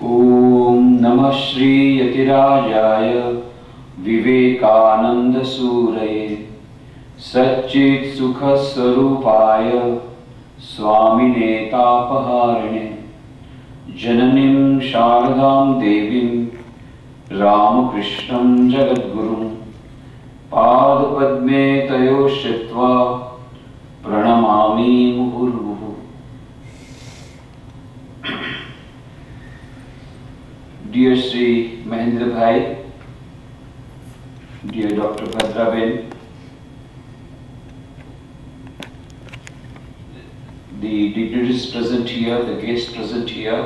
ओम नमः श्री यतिराजाय विवेकानंद सूरये सच्चित् सुख स्वरूपाय स्वामिने तापहारिणे जननीं शारदां देवीं रामकृष्णं जगद्गुरुं पादपद्मे तयोः श्रित्वा प्रणमामि मुहुर्मुहुः। Dear Sri Mahendra Bhai, dear Dr. Bhadraben, the dignitaries present here, the guests present here,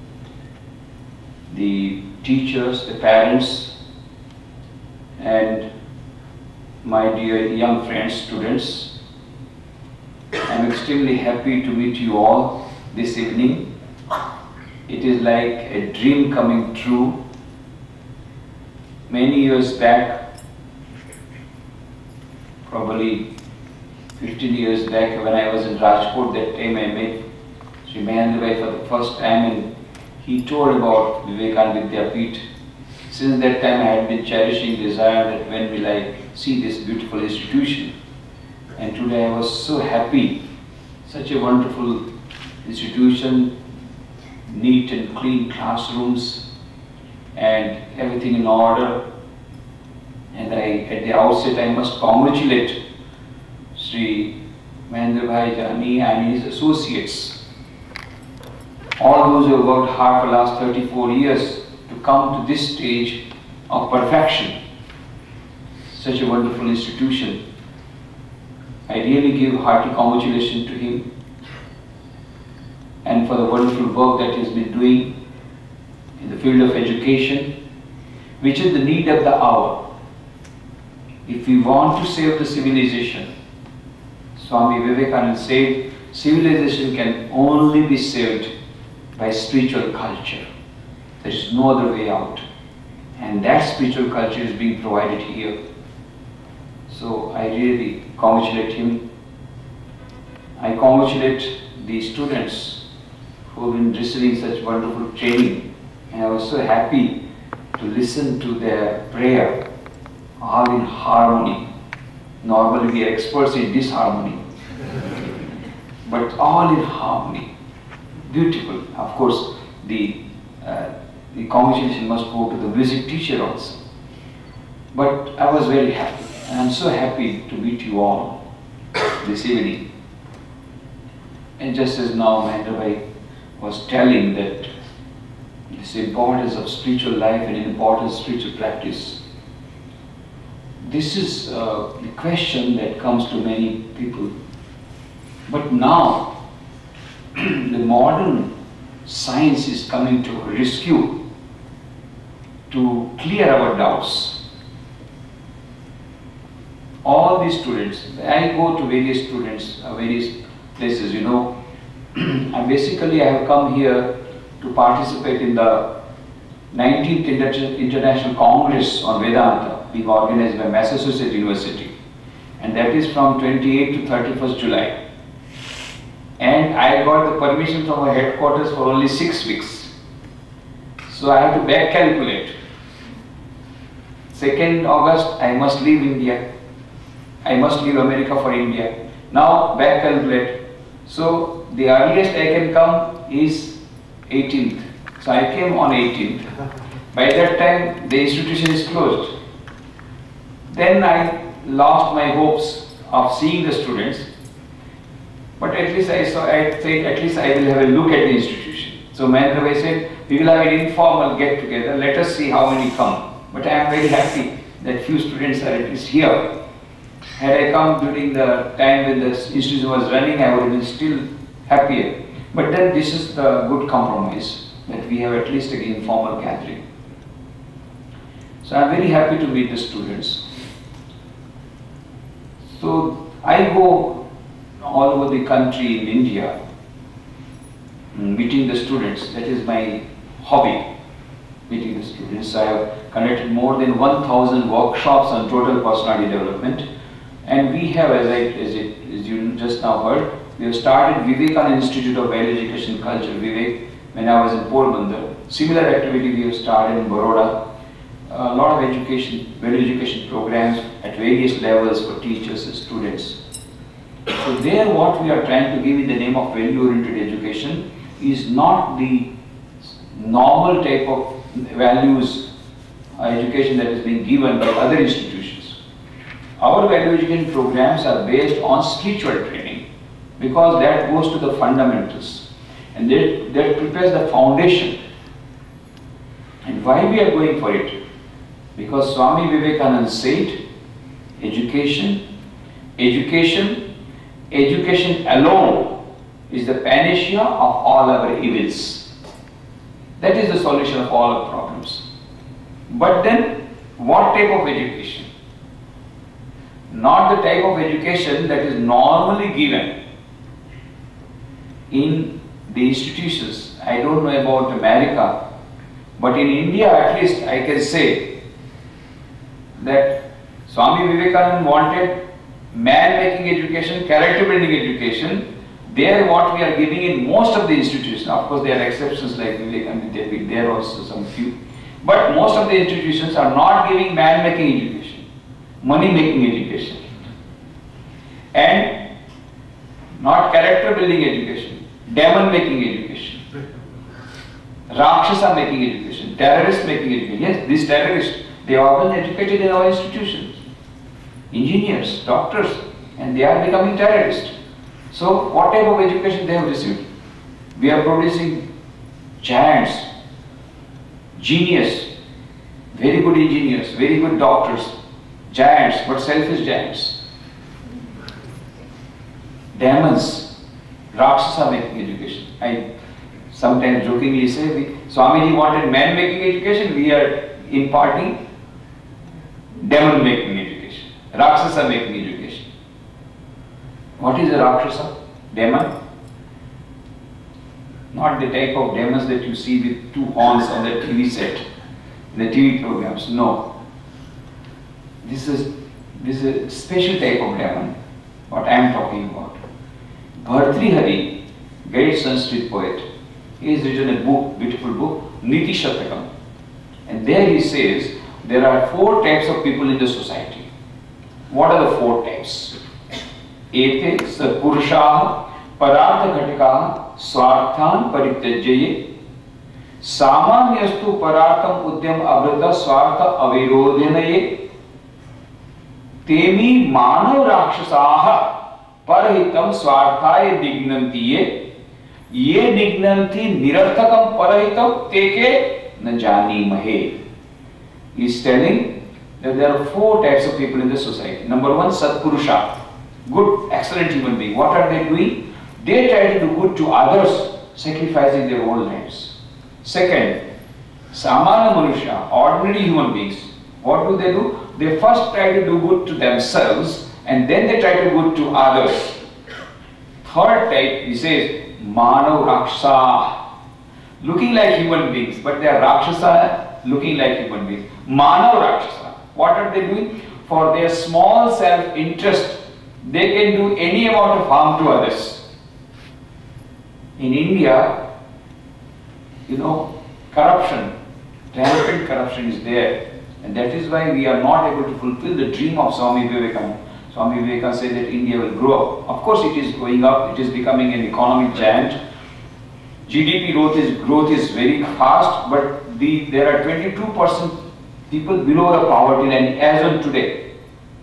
the teachers, the parents, and my dear young friends, students, I am extremely happy to meet you all this evening. It is like a dream coming true. Many years back, probably 15 years back, when I was in Rajkot, that time I met Sri Mahendra Bhai for the first time, and he told about Vivekananda Vidyapeeth. Since that time I had been cherishing desire that when will I see this beautiful institution. And today I was so happy. Such a wonderful institution, neat and clean classrooms and everything in order. And at the outset I must congratulate Sri Mahendra Bhai Jani and his associates, all those who have worked hard for the last 34 years to come to this stage of perfection. Such a wonderful institution. I really give hearty congratulations to him and for the wonderful work that he has been doing in the field of education, which is the need of the hour. If we want to save the civilization, Swami Vivekananda said, civilization can only be saved by spiritual culture. There is no other way out. And that spiritual culture is being provided here. So I really congratulate him. I congratulate the students who have been receiving such wonderful training, and I was so happy to listen to their prayer, all in harmony. Normally we are experts in disharmony, but all in harmony. Beautiful. Of course, the congratulation must go to the music teacher also. But I was very happy, and I am so happy to meet you all this evening. And just as now Mahendra Bhai was telling that this importance of spiritual life and importance of spiritual practice, this is the question that comes to many people. But now the modern science is coming to rescue, to clear our doubts. All these students, I go to various students, various places, you know. And basically I have come here to participate in the 19th International Congress on Vedanta being organized by Massachusetts University, and that is from 28th to 31st July. And I got the permission from our headquarters for only 6 weeks. So I have to back calculate. 2nd August I must leave India. I must leave America for India. Now back calculate. So the earliest I can come is 18th. So I came on 18th. By that time the institution is closed. Then I lost my hopes of seeing the students. But at least I said at least I will have a look at the institution. So Mahendra Bhai said, we will have an informal get together. Let us see how many come. But I am very happy that few students are at least here. Had I come during the time when the institution was running, I would have been still happier. But then this is the good compromise, that we have at least an informal gathering. So I am very happy to meet the students. So I go all over the country in India, meeting the students. That is my hobby, meeting the students. I have conducted more than 1,000 workshops on total personality development. And we have, as you just now heard, we have started Vivekananda Institute of Value Education Culture, Vivek, when I was in Porbandar. Similar activity we have started in Baroda. A lot of education, value education programs at various levels for teachers and students. So there what we are trying to give in the name of value-oriented education is not the normal type of values education that is being given by other institutions. Our value education programs are based on spiritual training because that goes to the fundamentals and that prepares the foundation. And why we are going for it? Because Swami Vivekananda said, education alone is the panacea of all our evils. That is the solution of all our problems. But then, what type of education? Not the type of education that is normally given in the institutions. I don't know about America, but in India at least I can say that Swami Vivekananda wanted man-making education, character-building education. There what we are giving in most of the institutions, of course there are exceptions like Vivekananda Vidyapith, there are also some few, but most of the institutions are not giving man-making education, money-making education, and not character-building education, demon-making education, Rakshasa-making education, terrorist-making education. Yes, these terrorists, they are well educated in our institutions, engineers, doctors, and they are becoming terrorists. So what type of education they have received? We are producing giants, genius, very good engineers, very good doctors, giants, but selfish giants. Demons, Rakshasa making education. I sometimes jokingly say, Swamiji wanted man making education, we are imparting demon making education, Rakshasa making education. What is a Rakshasa? Demon? Not the type of demons that you see with two horns on the TV set, the TV programs. No. This is a special type of demon, what I am talking about. Bhartrihari, great Sanskrit poet, he has written a book, beautiful book, Niti Shatakam. And there he says, there are 4 types of people in the society. What are the 4 types? Ete sapurushaha parartha ghatikaha swarthan parityajye samanyastu parartham udyam avrata swartha avirodhanaye temi manav rakshasaha parahitam swarthaya dignantiye ye dignanti nirarthakam parahitam teke na jani mahe. He is telling that there are 4 types of people in the society. Number 1, Satpurusha, good, excellent human being. What are they doing? They try to do good to others, sacrificing their own lives. Second, Samana Manusha, ordinary human beings. What do? They first try to do good to themselves and then they try to do good to others. Third type, he says, Manav Rakshasa, looking like human beings, but they are Rakshasa looking like human beings. Manav Rakshasa, what are they doing? For their small self-interest, they can do any amount of harm to others. In India, you know, corruption, rampant corruption is there, and that is why we are not able to fulfill the dream of Swami Vivekananda. Swami Vivekananda said that India will grow up. Of course it is going up, it is becoming an economic giant. GDP growth is very fast, but there are 22% people below the poverty line as on today.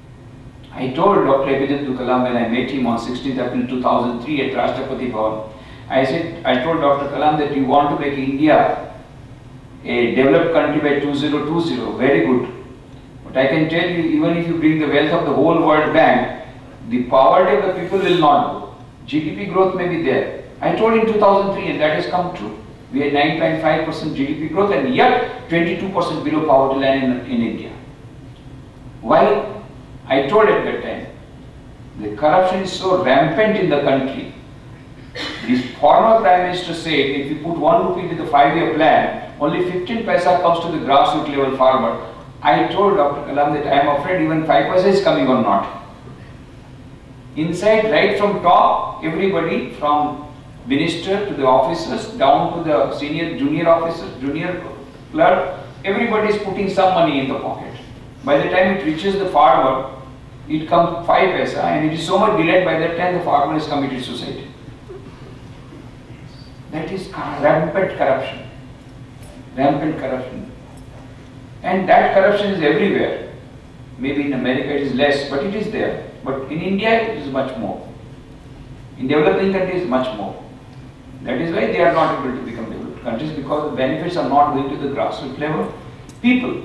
I told Dr. APJ Abdul Kalam when I met him on 16th April 2003 at Rashtrapati Bhavan, I told Dr. Kalam that you want to make India a developed country by 2020, very good. But I can tell you, even if you bring the wealth of the whole World Bank, the poverty of the people will not go. GDP growth may be there. I told in 2003 and that has come true. We had 9.5% GDP growth and yet 22% below poverty line in India. Why? I told at that time, the corruption is so rampant in the country. The former Prime Minister said if you put 1 rupee into the 5-year plan, only 15 paisa comes to the grassroots level farmer. I told Dr. Kalam that I am afraid even 5 paisa is coming or not. Inside, right from top, everybody from minister to the officers, down to the senior, junior officer, junior clerk, everybody is putting some money in the pocket. By the time it reaches the farmer, it comes 5 paisa, and it is so much delayed, by that time the farmer has committed suicide. That is rampant corruption. Rampant corruption. And that corruption is everywhere. Maybe in America it is less, but it is there. But in India it is much more. In developing countries much more. That is why they are not able to become developed countries, because the benefits are not going to the grassroots level people.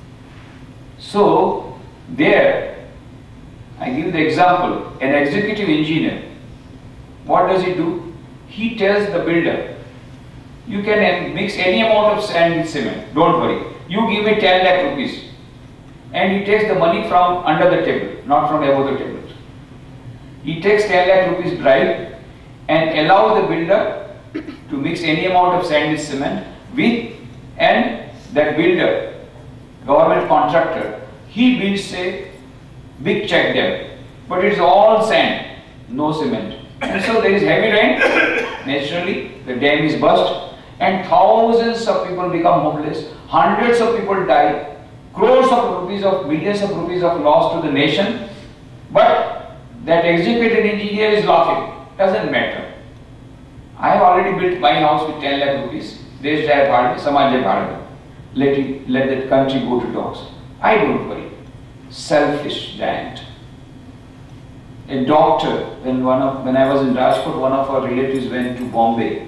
So there, I give the example, an executive engineer, what does he do? He tells the builder, you can mix any amount of sand with cement, don't worry. You give me 10 lakh rupees. And he takes the money from under the table, not from above the table. He takes 10 lakh rupees bribe and allows the builder to mix any amount of sand with cement with, and that builder, government contractor, he builds a big check dam, but it's all sand, no cement. And so there is heavy rain, naturally the dam is burst, and thousands of people become homeless, hundreds of people die, crores of rupees, of millions of rupees of loss to the nation, but that executive engineer is laughing, doesn't matter. I have already built my house with 10 lakh rupees, Desh Jai Bharat, Samaj Jai Bharat, let that country go to dogs. I don't worry. Selfish giant. A doctor, when I was in Rajkot, one of our relatives went to Bombay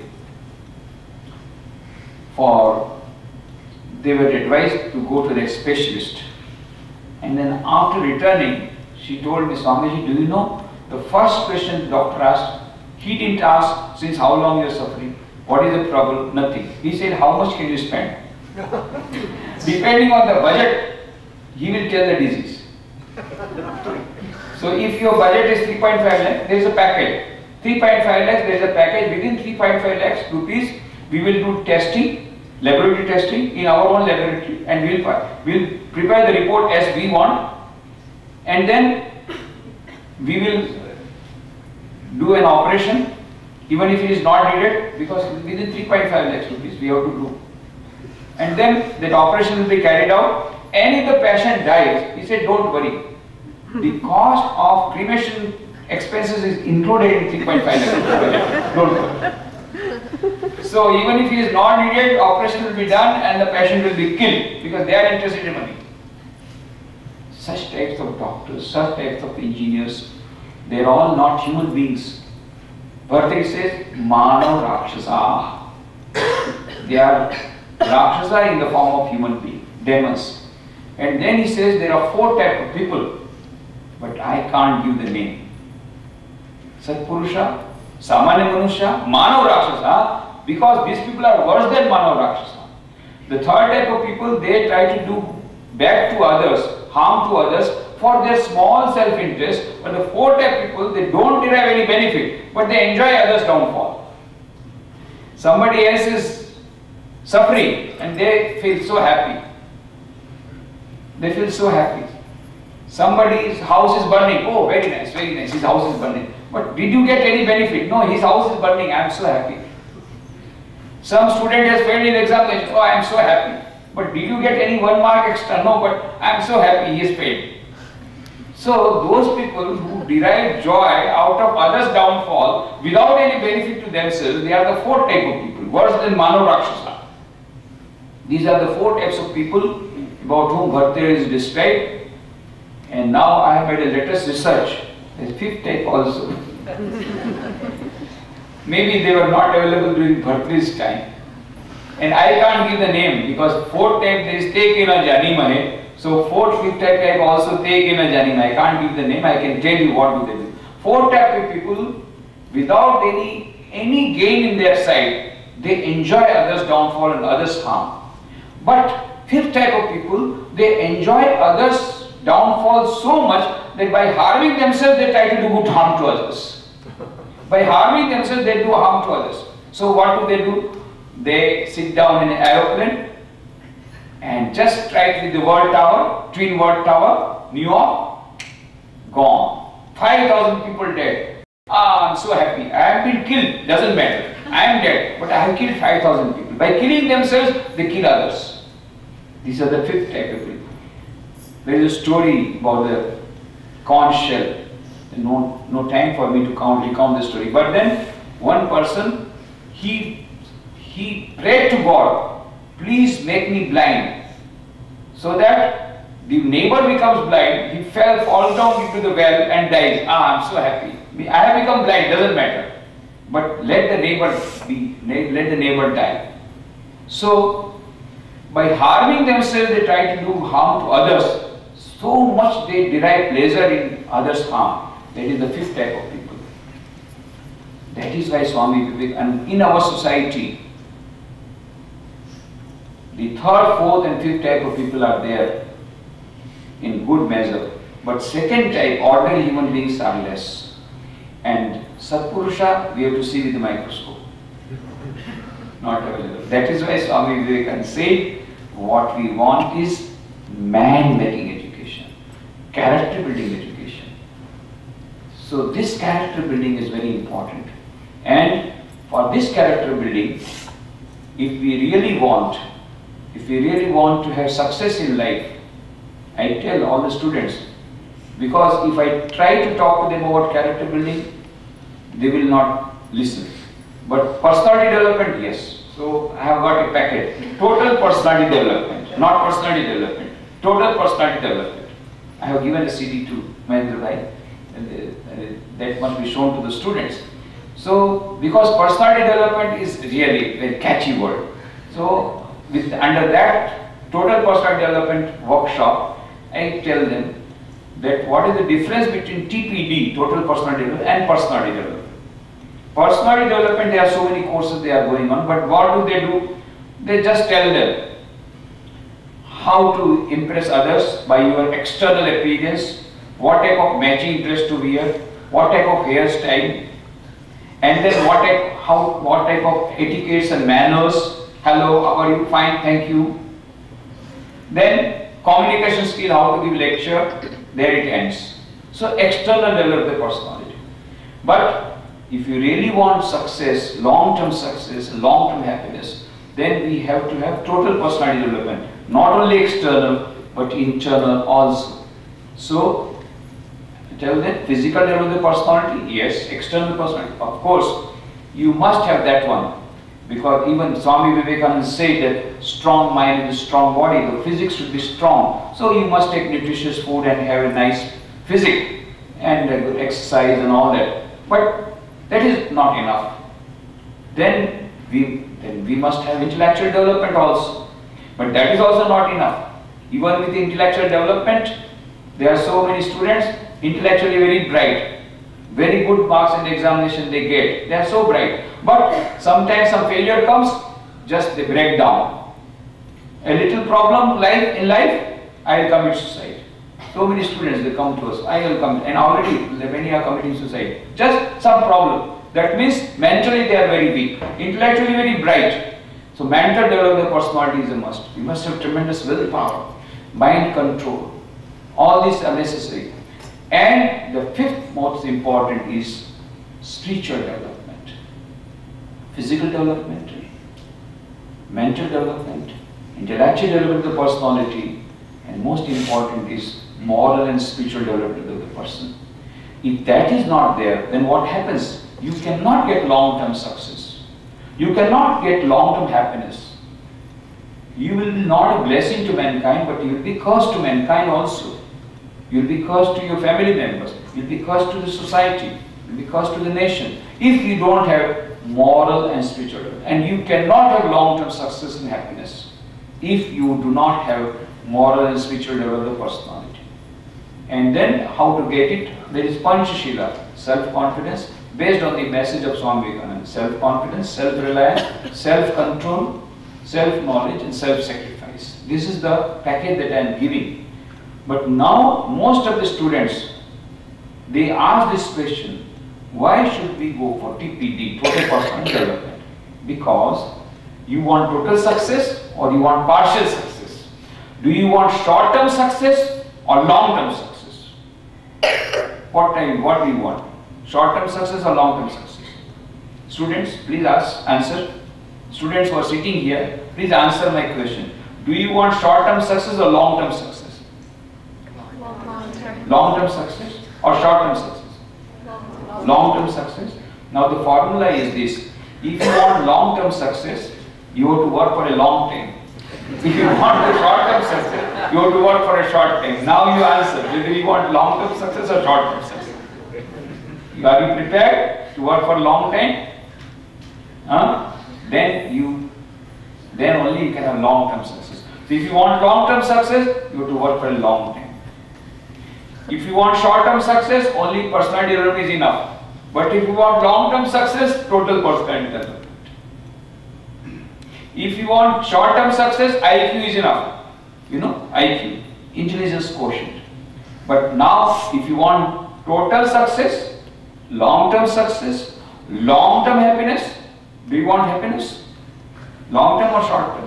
they were advised to go to the specialist. And then after returning, she told me, Swamiji, do you know, the first question the doctor asked, he didn't ask, since how long you are suffering, what is the problem, nothing. He said, how much can you spend? Depending on the budget, he will tell the disease. So if your budget is 3.5 lakhs, there is a package. 3.5 lakhs, there is a package. Within 3.5 lakhs rupees, we will do testing, laboratory testing in our own laboratory, and we'll prepare the report as we want, and then we will do an operation, even if it is not needed, because within 3.5 lakhs rupees we have to do. And then that operation will be carried out, and if the patient dies, he said, don't worry. The cost of cremation expenses is included in 3.5 lakhs. Don't worry. So even if he is not needed, operation will be done and the patient will be killed, because they are interested in money. Such types of doctors, such types of engineers, they are all not human beings. Bharati says, Manav Rakshasa. They are Rakshasa in the form of human being, demons. And then he says there are 4 types of people, but I can't give the name. Satpurusha, Samanya Manusha, Manav Rakshasa, because these people are worse than Manav Rakshasa. The 3rd type of people, they try to do back to others, harm to others for their small self-interest, but the 4th type of people, they don't derive any benefit, but they enjoy others' downfall. Somebody else is suffering and they feel so happy. They feel so happy. Somebody's house is burning. Oh, very nice, his house is burning. But did you get any benefit? No, his house is burning, I am so happy. Some student has failed in examination. Oh, I am so happy. But did you get any 1 mark extra? No, but I am so happy he has failed. So those people who derive joy out of others' downfall without any benefit to themselves, they are the 4th type of people, worse than Manav Rakshasa. These are the 4 types of people about whom Bharatiya is described. And now I have made a latest research, the 5th type also. Maybe they were not available during Bharatiya's time. And I can't give the name, because 4th type there is Te Kena Jani Mahe. So 4th, 5th type also Te Kena Jani Mahe. I can't give the name, I can tell you what do they do. 4th type of people, without any gain in their side, they enjoy others' downfall and others' harm. But 5th type of people, they enjoy others' downfall so much that by harming themselves, they try to do good harm to others. By harming themselves, they do harm to others. So what do? They sit down in an aeroplane and just strike with the World Tower, Twin World Tower, New York, gone. 5,000 people dead. Ah, I'm so happy. I have been killed. Doesn't matter. I am dead. But I have killed 5,000 people. By killing themselves, they kill others. These are the fifth type of people. There is a story about the conch shell. No time for me to recount the story. But then one person, he prayed to God, please make me blind, so that the neighbor becomes blind. He falls down into the well and dies. Ah, I'm so happy. I have become blind. Doesn't matter. But let the neighbor die. So by harming themselves, they try to do harm to others. So much they derive pleasure in others' harm. That is the fifth type of people. That is why Swami Vivekananda, in our society, the third, fourth and fifth type of people are there in good measure. But second type, ordinary human beings are less. And Satpurusha, we have to see with the microscope. Not available. That is why Swami Vivekananda said, what we want is man-making education, character-building education. So this character building is very important. And for this character building, if we really want to have success in life, I tell all the students, because if I try to talk to them about character building, they will not listen. But personality development, yes. So I have got a packet. Total personality development, not personality development. Total personality development. I have given a CD to Mahendra Bhai, and that must be shown to the students. So because personality development is really a very catchy word. So under that total personality development workshop, I tell them that what is the difference between TPD, total personality development, and personality development. Personality development, there are so many courses they are going on, but what do? They just tell them how to impress others by your external appearance, what type of matching dress to wear, what type of hairstyle, and then what type of etiquettes and manners. Hello, how are you? Fine, thank you. Then communication skill, how to give lecture, there it ends. So external develop the personality. But if you really want success, long-term happiness, then we have to have total personality development. Not only external, but internal also. So, tell them, physical development of personality, yes. External personality, of course, you must have that one. Because even Swami Vivekananda said that strong mind is a strong body, the physics should be strong. So you must take nutritious food and have a nice physique and exercise and all that. But that is not enough. Then we must have intellectual development also. But that is also not enough. Even with intellectual development, there are so many students intellectually very bright. Very good marks in the examination they get. They are so bright. But sometimes some failure comes, just they break down. A little problem in life, I will commit suicide. So many students, they come to us, I will commit, and already many are committing suicide. Just some problem. That means mentally they are very weak, intellectually very bright. So mental development of personality is a must. You must have tremendous willpower, mind control. All these are necessary. And the fifth most important is spiritual development, physical development, mental development, intellectual development of the personality, and most important is moral and spiritual development of the person. If that is not there, then what happens? You cannot get long-term success. You cannot get long-term happiness. You will be not a blessing to mankind, but you will be cursed to mankind also. You will be cursed to your family members. You will be cursed to the society. You will be cursed to the nation. If you don't have moral and spiritual development. And you cannot have long-term success and happiness if you do not have moral and spiritual development of personality. And then how to get it? There is Panchashila, self-confidence, based on the message of Swami Vivekananda. Self-confidence, self-reliance, self-control, self-knowledge and self-sacrifice. This is the package that I am giving. But now most of the students, they ask this question, why should we go for TPD, total personal development? Because you want total success or you want partial success? Do you want short-term success or long-term success? What do you want? Short-term success or long-term success? Students, please answer. Students who are sitting here, please answer my question. Do you want short-term success or long-term success? Long-term success or short-term success? Long-term success. Now the formula is this. If you want long-term success, you have to work for a long time. If you want a short-term success, you have to work for a short time. Now you answer. Do you want long-term success or short-term success? Are you prepared to work for a long time? Then only you can have long-term success. So if you want long-term success, you have to work for a long time. If you want short-term success, only personality development is enough. But if you want long-term success, total personality development. If you want short-term success, IQ is enough. You know, IQ, intelligence quotient. But now, if you want total success, long-term success, long-term happiness, do you want happiness? Long-term or short-term?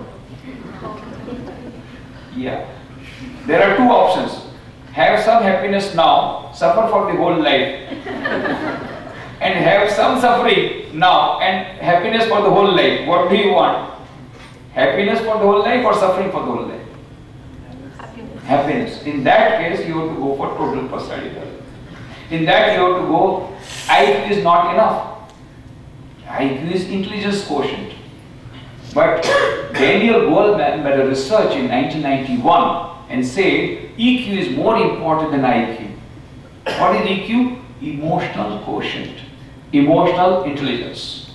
Yeah. There are two options. Have some happiness now, suffer for the whole life. And have some suffering now and happiness for the whole life. What do you want? Happiness for the whole life or suffering for the whole life? Happiness. In that case, you have to go for total personality development. In that, you have to go, IQ is not enough. IQ is intelligence quotient. But Daniel Goleman made a research in 1991 and said EQ is more important than IQ. What is EQ? Emotional quotient, emotional intelligence.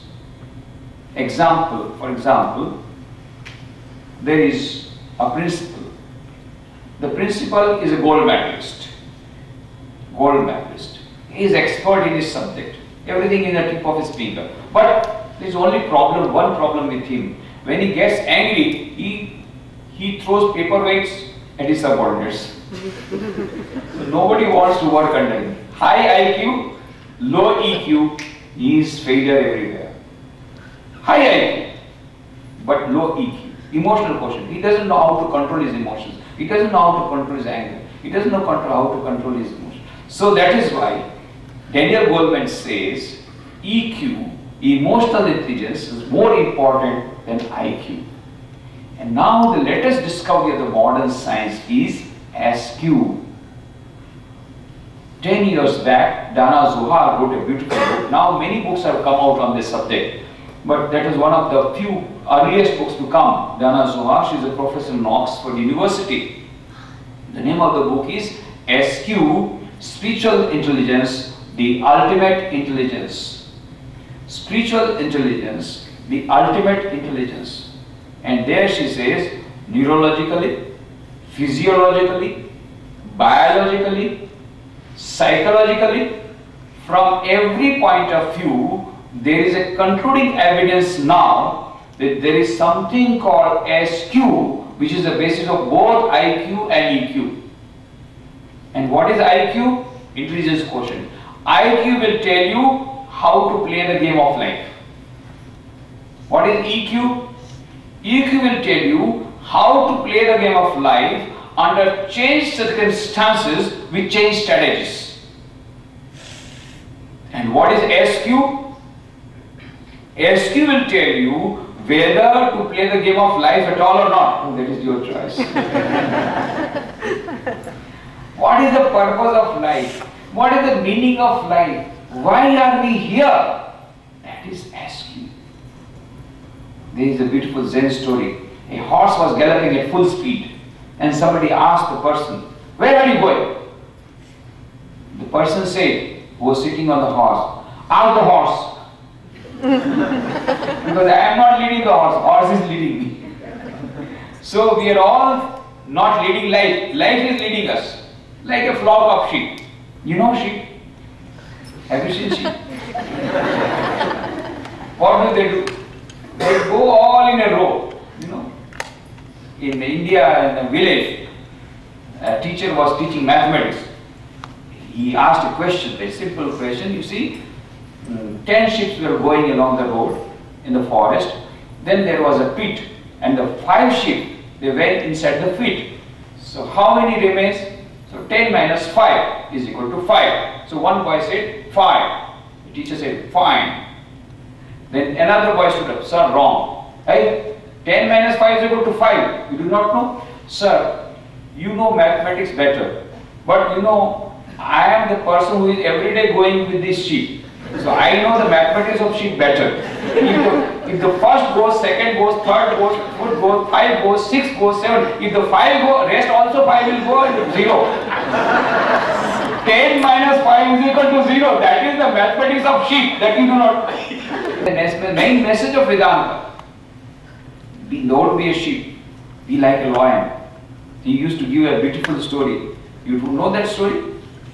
For example, there is a principal. The principal is a gold medalist. He is expert in his subject. Everything is at the tip of his finger. But there is only one problem with him. When he gets angry, he throws paperweights at his subordinates. So nobody wants to work under him. High IQ, low EQ, he is failure everywhere. High IQ, but low EQ, emotional quotient. He doesn't know how to control his emotions. He doesn't know how to control his anger. He doesn't know how to control his emotions. So that is why Daniel Goleman says EQ, emotional intelligence, is more important than IQ. And now the latest discovery of the modern science is SQ. 10 years back, Dana Zohar wrote a beautiful book. Now many books have come out on this subject, but that is one of the few earliest books to come. Dana Zohar, she is a professor in Oxford University. The name of the book is SQ, Spiritual Intelligence, the Ultimate Intelligence. Spiritual Intelligence, the Ultimate Intelligence. And there she says, neurologically, physiologically, biologically, psychologically, from every point of view, there is a concluding evidence now that there is something called SQ, which is the basis of both IQ and EQ. And what is IQ? Intelligence quotient. IQ will tell you how to play the game of life. What is EQ? EQ will tell you how to play the game of life under changed circumstances with changed strategies. And what is SQ? SQ will tell you whether to play the game of life at all or not. Oh, that is your choice. What is the purpose of life? What is the meaning of life? Why are we here? That is SQ. There is a beautiful Zen story. A horse was galloping at full speed and somebody asked the person, "Where are you going?" The person said, who was sitting on the horse, "Ask the horse." Because I am not leading the horse, horse is leading me. So we are all not leading life, life is leading us. Like a flock of sheep. You know sheep? Have you seen sheep? What do? They go all in a row, you know. In India, in a village, a teacher was teaching mathematics. He asked a question, a simple question. You see, 10 sheep were going along the road in the forest. Then there was a pit, and the 5 sheep, they went inside the pit. So how many remains? So 10 minus 5 is equal to 5. So one boy said 5. The teacher said, fine. Then another boy stood up, sir, wrong. Hey, 10 minus 5 is equal to 5. You do not know? Sir, you know mathematics better. But you know, I am the person who is every day going with this sheet. So I know the mathematics of sheet better. If the first goes, second goes, third goes, fourth goes, 5 goes, 6 goes, 7. If the 5 goes, rest also 5 will go and 0. 10 minus 5 is equal to 0. That is the mathematics of sheep that you do not. The main message of Vedanta. Don't be a sheep. Be like a lion. He used to give a beautiful story. You do know that story?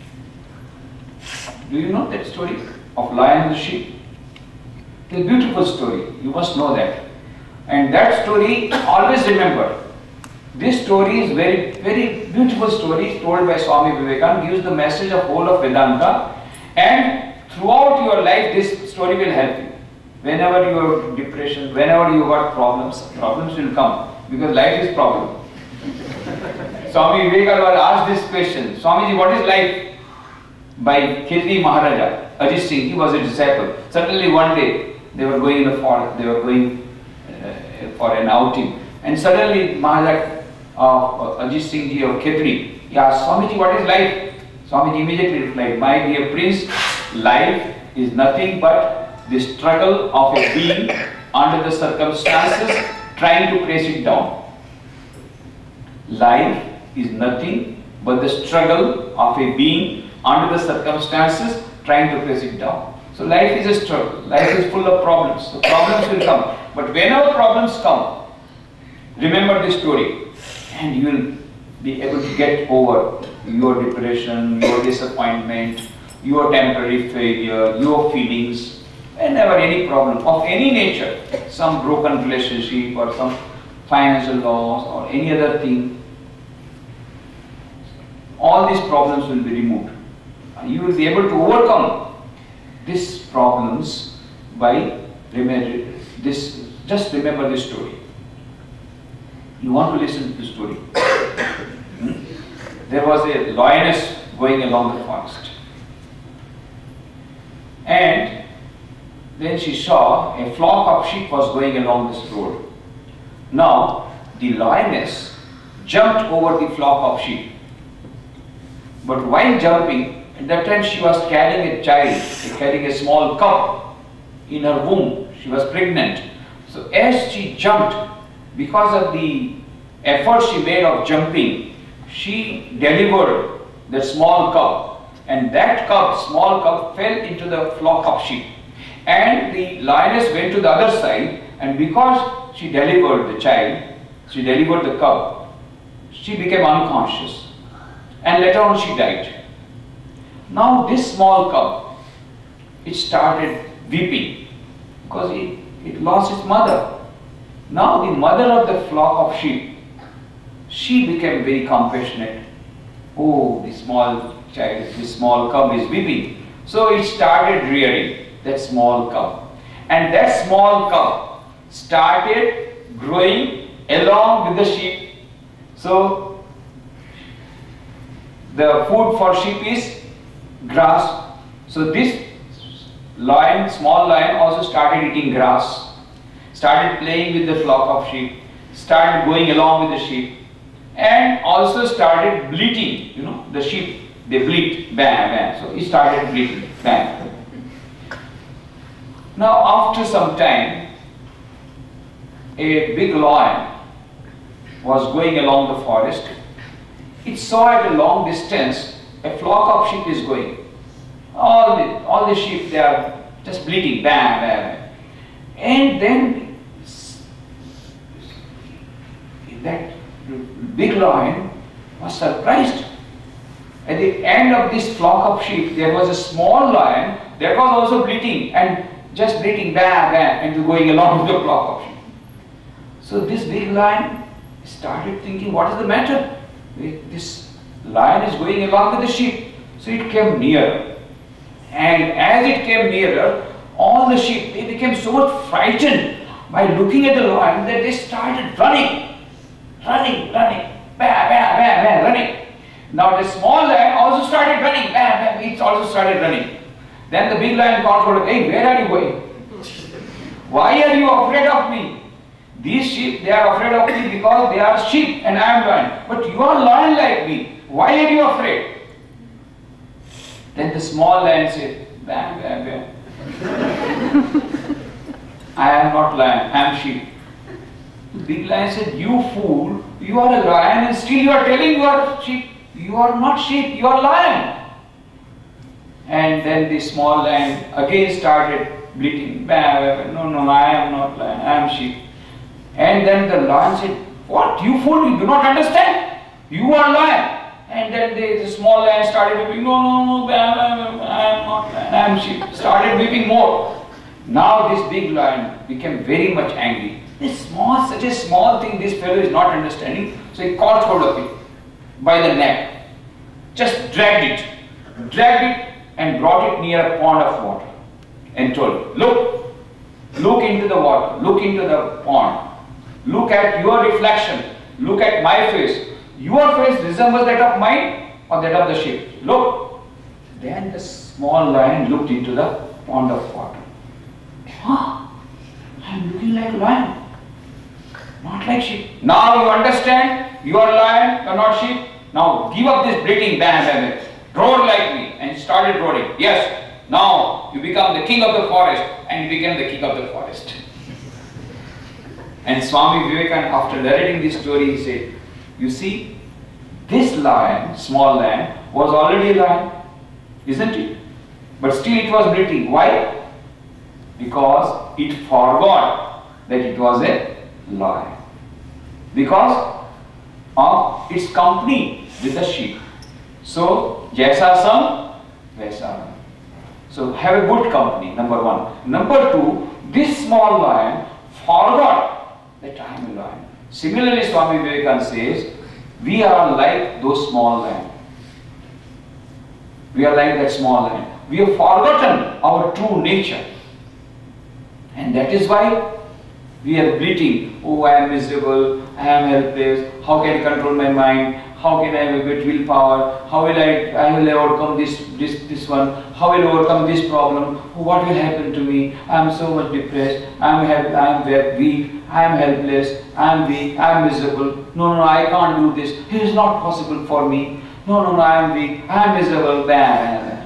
Do you know that story of lion and the sheep? It's a beautiful story. You must know that. And that story, always remember. This story is very, very beautiful story told by Swami Vivekananda, gives the message of whole of Vedanta, and throughout your life this story will help you. Whenever you have depression, whenever you got problems, problems will come because life is problem. Swami Vivekananda was asked this question, Swamiji, what is life? By Khetri Maharaja, Ajit Singh, he was a disciple. Suddenly one day they were going in the forest, they were going for an outing, and suddenly Maharaja Ajit Singh ji of Khetri, he asked, Swamiji, what is life? Swamiji immediately replied, my dear prince, life is nothing but the struggle of a being under the circumstances trying to press it down. Life is nothing but the struggle of a being under the circumstances trying to press it down. So life is a struggle. Life is full of problems. So problems will come. But whenever problems come, remember this story and you will be able to get over your depression, your disappointment, your temporary failure, your feelings. Whenever any problem of any nature, some broken relationship or some financial loss or any other thing, all these problems will be removed. You will be able to overcome these problems by this. Just remember this story. You want to listen to the story. There was a lioness going along the forest, and then she saw a flock of sheep was going along this road. Now the lioness jumped over the flock of sheep. But while jumping, at that time she was carrying a child, carrying a small cub in her womb. She was pregnant. So as she jumped, because of the effort she made of jumping, she delivered the small cub. And that cub, small cub, fell into the flock of sheep. And the lioness went to the other side, and because she delivered the child, she delivered the cub, she became unconscious. And later on she died. Now this small cub, it started weeping because it lost its mother. Now the mother of the flock of sheep, she became very compassionate. Oh, the small child, this small cub is weeping. So it started rearing that small cub. And that small cub started growing along with the sheep. So the food for sheep is grass. So this lion, small lion, also started eating grass, started playing with the flock of sheep, started going along with the sheep, and also started bleating. You know, the sheep, they bleat, bang, bang. So he started bleating, bang. Now after some time, a big lion was going along the forest. It saw at a long distance a flock of sheep is going. All the sheep, they are just bleating, bang, bang, bang. And then that big lion was surprised. At the end of this flock of sheep, there was a small lion that was also bleating and just bleating, bang, bang, and going along with the flock of sheep. So this big lion started thinking, what is the matter? This lion is going along with the sheep. So it came nearer. And as it came nearer, all the sheep, they became so much frightened by looking at the lion that they started running, bang, bang, bang, bang, running. Now the small lion also started running, bang, bang, it also started running. Then the big lion called for him, hey, where are you going? Why are you afraid of me? These sheep, they are afraid of me because they are sheep and I am lion. But you are lion like me. Why are you afraid? Then the small lion said, bam, bam, bam. I am not lion, I am sheep. The big lion said, you fool, you are a lion and still you are telling you are sheep. You are not sheep, you are lion. And then the small lion again started bleating, bam, bam, bam. No, no, I am not lion, I am sheep. And then the lion said, what, you fool, you do not understand? You are lion. And then the small lion started weeping, no, no, no, I am not lion, I am sheep. Started weeping more. Now this big lion became very much angry. Such a small thing this fellow is not understanding. So he caught hold of it by the neck. Just dragged it and brought it near a pond of water. And told, look into the water, look into the pond. Look at your reflection, look at my face. Your face resembles that of mine or that of the sheep. Look. Then the small lion looked into the pond of water. Huh? I am looking like a lion, not like sheep. Now you understand, you are lion, you are not sheep. Now give up this bleating, bam, bam, bam. Roar like me. And he started roaring. Yes, now you become the king of the forest, and he became the king of the forest. And Swami Vivekananda, after narrating this story, he said, you see, this lion, small lion, was already a lion, isn't it? But still it was bleating. Why? Because it forgot that it was a lion. Because of its company with the sheep. So, jaisa sam, vaisa ram. So, have a good company, number one. Number two, this small lion forgot that I am a lion. Similarly, Swami Vivekananda says, we are like those small lions. We are like that small lion. We have forgotten our true nature. And that is why we are bleating, oh, I am miserable, I am helpless, how can I control my mind, how can I have a good willpower, how will I will overcome this one, how will I overcome this problem, what will happen to me, I am so much depressed, I am weak, I am helpless, I am weak, I am miserable, no, I can't do this, it is not possible for me, no, I am weak, I am miserable, blah.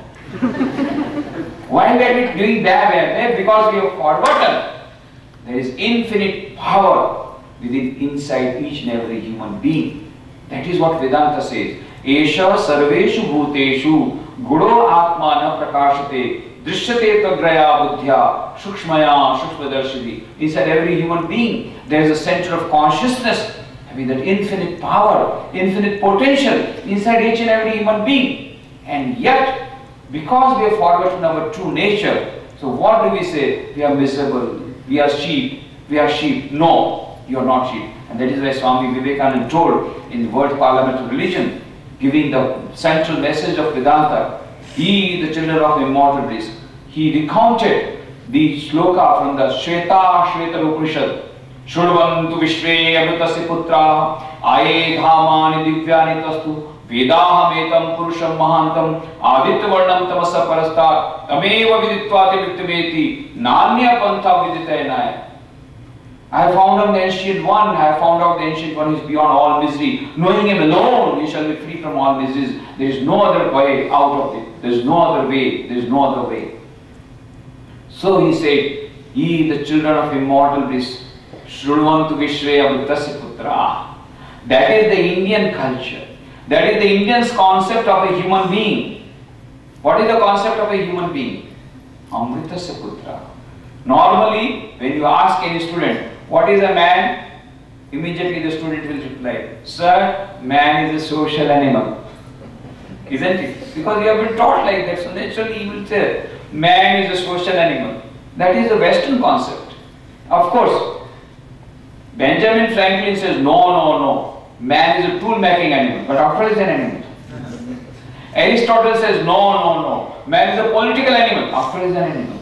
Why we are doing that? Because we have forgotten there is infinite power within inside each and every human being. That is what Vedanta says. Esha sarveshu bhuteshu gudo atmana prakashate drishyate tagraya buddhya shukshmaya shukshmadarshidi. Inside every human being there is a center of consciousness having that infinite power, infinite potential inside each and every human being. And yet, because we have forgotten our true nature, so what do we say? We are miserable, we are sheep, No, you are not sheep. And that is why Swami Vivekananda told in the World Parliament of Religion, giving the central message of Vedanta, ye the children of immortal bliss. He recounted the shloka from the Shveta Upanishad. Shurvantu vishve amritasya putra aye dhamani divyani tastu Vedahametam purusham mahantam aditya varnam tamasa parasta tameva viditvati vittaveti nanya pantha viditayanaya. I have found out the ancient one, I have found out the ancient one is beyond all misery. Knowing him alone, he shall be free from all miseries. There is no other way out of it. There is no other way. There is no other way. So he said, ye the children of immortal bliss, Shrunvantu Vishreya Bhuttasya Putra. That is the Indian culture. That is the Indian's concept of a human being. What is the concept of a human being? Amritasya Putra. Normally, when you ask any student, what is a man? Immediately the student will reply, sir, man is a social animal. Isn't it? Because you have been taught like that, so naturally he will say, man is a social animal. That is a Western concept. Of course, Benjamin Franklin says, no, man is a tool-making animal, but after all he is an animal. Aristotle says, no, man is a political animal, after all he is an animal.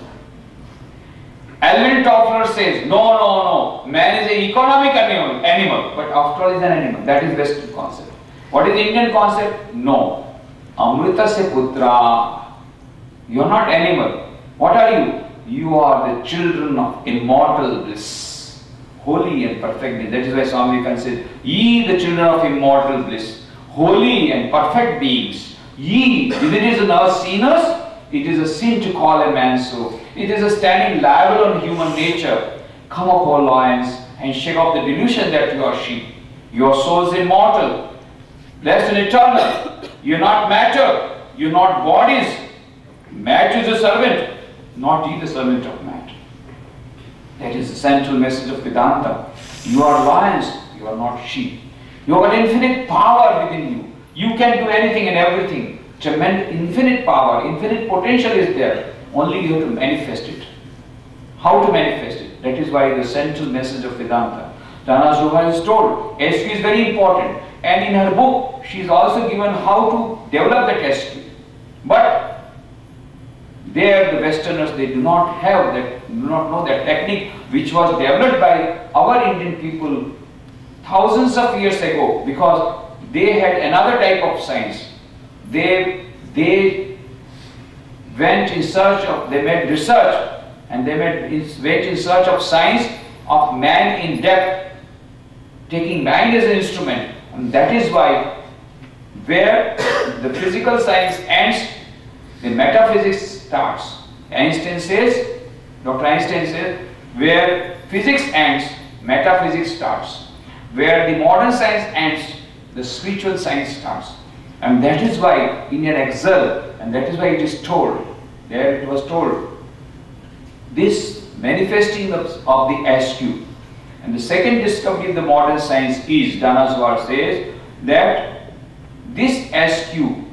Alvin Toffler says, no, man is an economic animal, but after all is an animal. That is Western concept. What is the Indian concept? No. Amritasya Putra. You are not animal. What are you? You are the children of immortal bliss, holy and perfect beings. That is why Swami Vivekananda said, ye the children of immortal bliss, holy and perfect beings. Ye, if it is in our sinners, it is a sin to call a man so. It is a standing libel on human nature. Come up, O lions, and shake off the delusion that you are sheep. Your soul is immortal, blessed and eternal. You are not matter, you are not bodies. Matter is a servant, not ye the servant of matter. That is the central message of Vedanta. You are lions, you are not sheep. You have an infinite power within you. You can do anything and everything. Tremendous, infinite power, infinite potential is there. Only you have to manifest it. How to manifest it? That is why the central message of Vedanta. Dana Zohar is told, SQ is very important. And in her book, she is also given how to develop that SQ. But there, the Westerners, they do not have that, do not know that technique which was developed by our Indian people thousands of years ago, because they had another type of science. They went in search of, they made research, and they went in search of science of man in depth, taking mind as an instrument. And that is why where the physical science ends, the metaphysics starts. Einstein says, Dr. Einstein says, where physics ends, metaphysics starts. Where the modern science ends, the spiritual science starts. And that is why in an exile, and that is why it is told, there it was told, this manifesting of the SQ. And the second discovery of the modern science is, Dana Zohar says, that this SQ,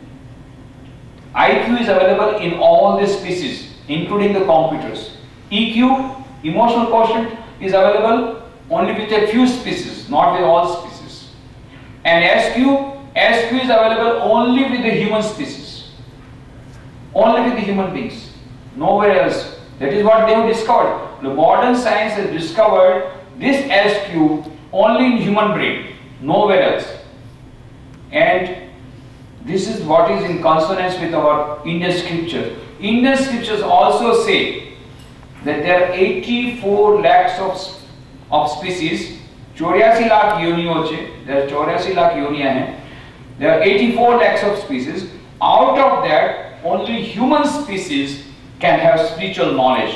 IQ is available in all the species, including the computers. EQ, emotional quotient, is available only with a few species, not with all species. And SQ is available only with the human species, only with the human beings, nowhere else. That is what they have discovered. The modern science has discovered this SQ only in human brain, nowhere else. And this is what is in consonance with our Indian scriptures. Indian scriptures also say that there are 84 lakhs of species, 84 lakh yoniyon છે, there are 84 lakh yoniyan hain. There are 84 lakhs of species. Out of that, only human species can have spiritual knowledge,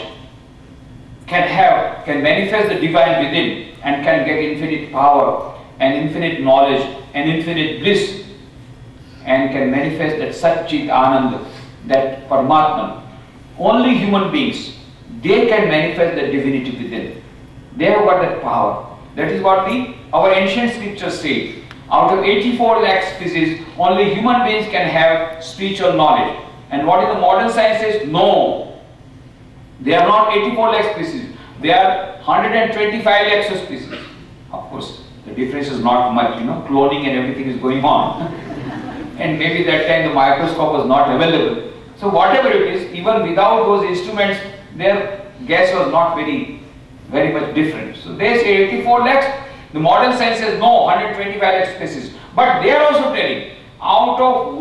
can manifest the divine within, and can get infinite power and infinite knowledge and infinite bliss, and can manifest that Satchit Ananda, that Paramatman. Only human beings, they can manifest the divinity within. They have got that power. That is what our ancient scriptures say. Out of 84 lakh species, only human beings can have spiritual knowledge. And what is the modern science says? No. They are not 84 lakh species. They are 125 lakhs of species. Of course, the difference is not much, cloning and everything is going on. And maybe that time the microscope was not available. So whatever it is, even without those instruments, their guess was not very much different. So they say 84 lakhs. The modern science says no, 125 lakh species. But they are also telling, out of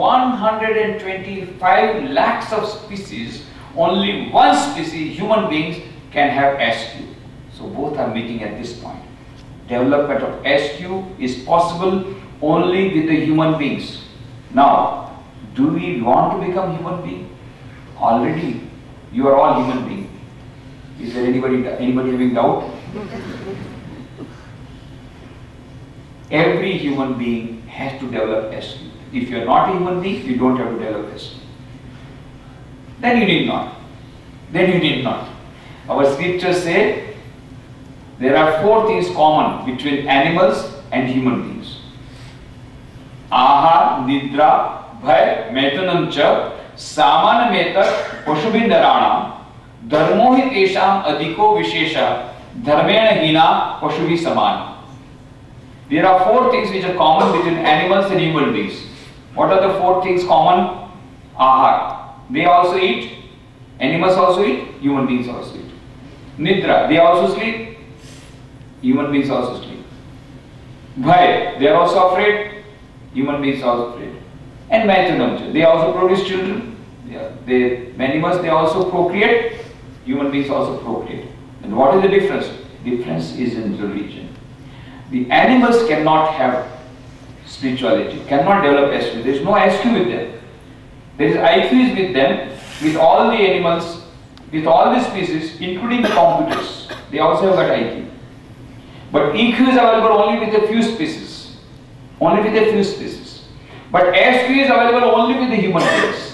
125 lakhs of species, only one species, human beings, can have SQ. So both are meeting at this point. Development of SQ is possible only with the human beings. Now, do we want to become human being? Already, you are all human beings. Is there anybody having doubt? Every human being has to develop SQ. If you are not a human being, you don't have to develop SQ. Then you need not. Our scriptures say there are 4 things common between animals and human beings. Ahar, Nidra, Bhay, Metanam cha, Samana metar, Pashubhindaranam, Dharmo hi tesham adhiko vishesha, Dharmena hina Pashubhi saman. There are 4 things which are common between animals and human beings. What are the 4 things common? Ahar. They also eat. Animals also eat. Human beings also eat. Nidra. They also sleep. Human beings also sleep. Bhay. They are also afraid. Human beings are also afraid. And Maitunam. They also produce children. Animals, they also procreate, human beings also procreate. And what is the difference? Difference is in religion. The animals cannot have spirituality, cannot develop SQ. There is no SQ with them. There is IQ is with them, with all the animals, with all the species, including the computers. They also have got IQ. But EQ is available only with a few species. Only with a few species. But SQ is available only with the human beings.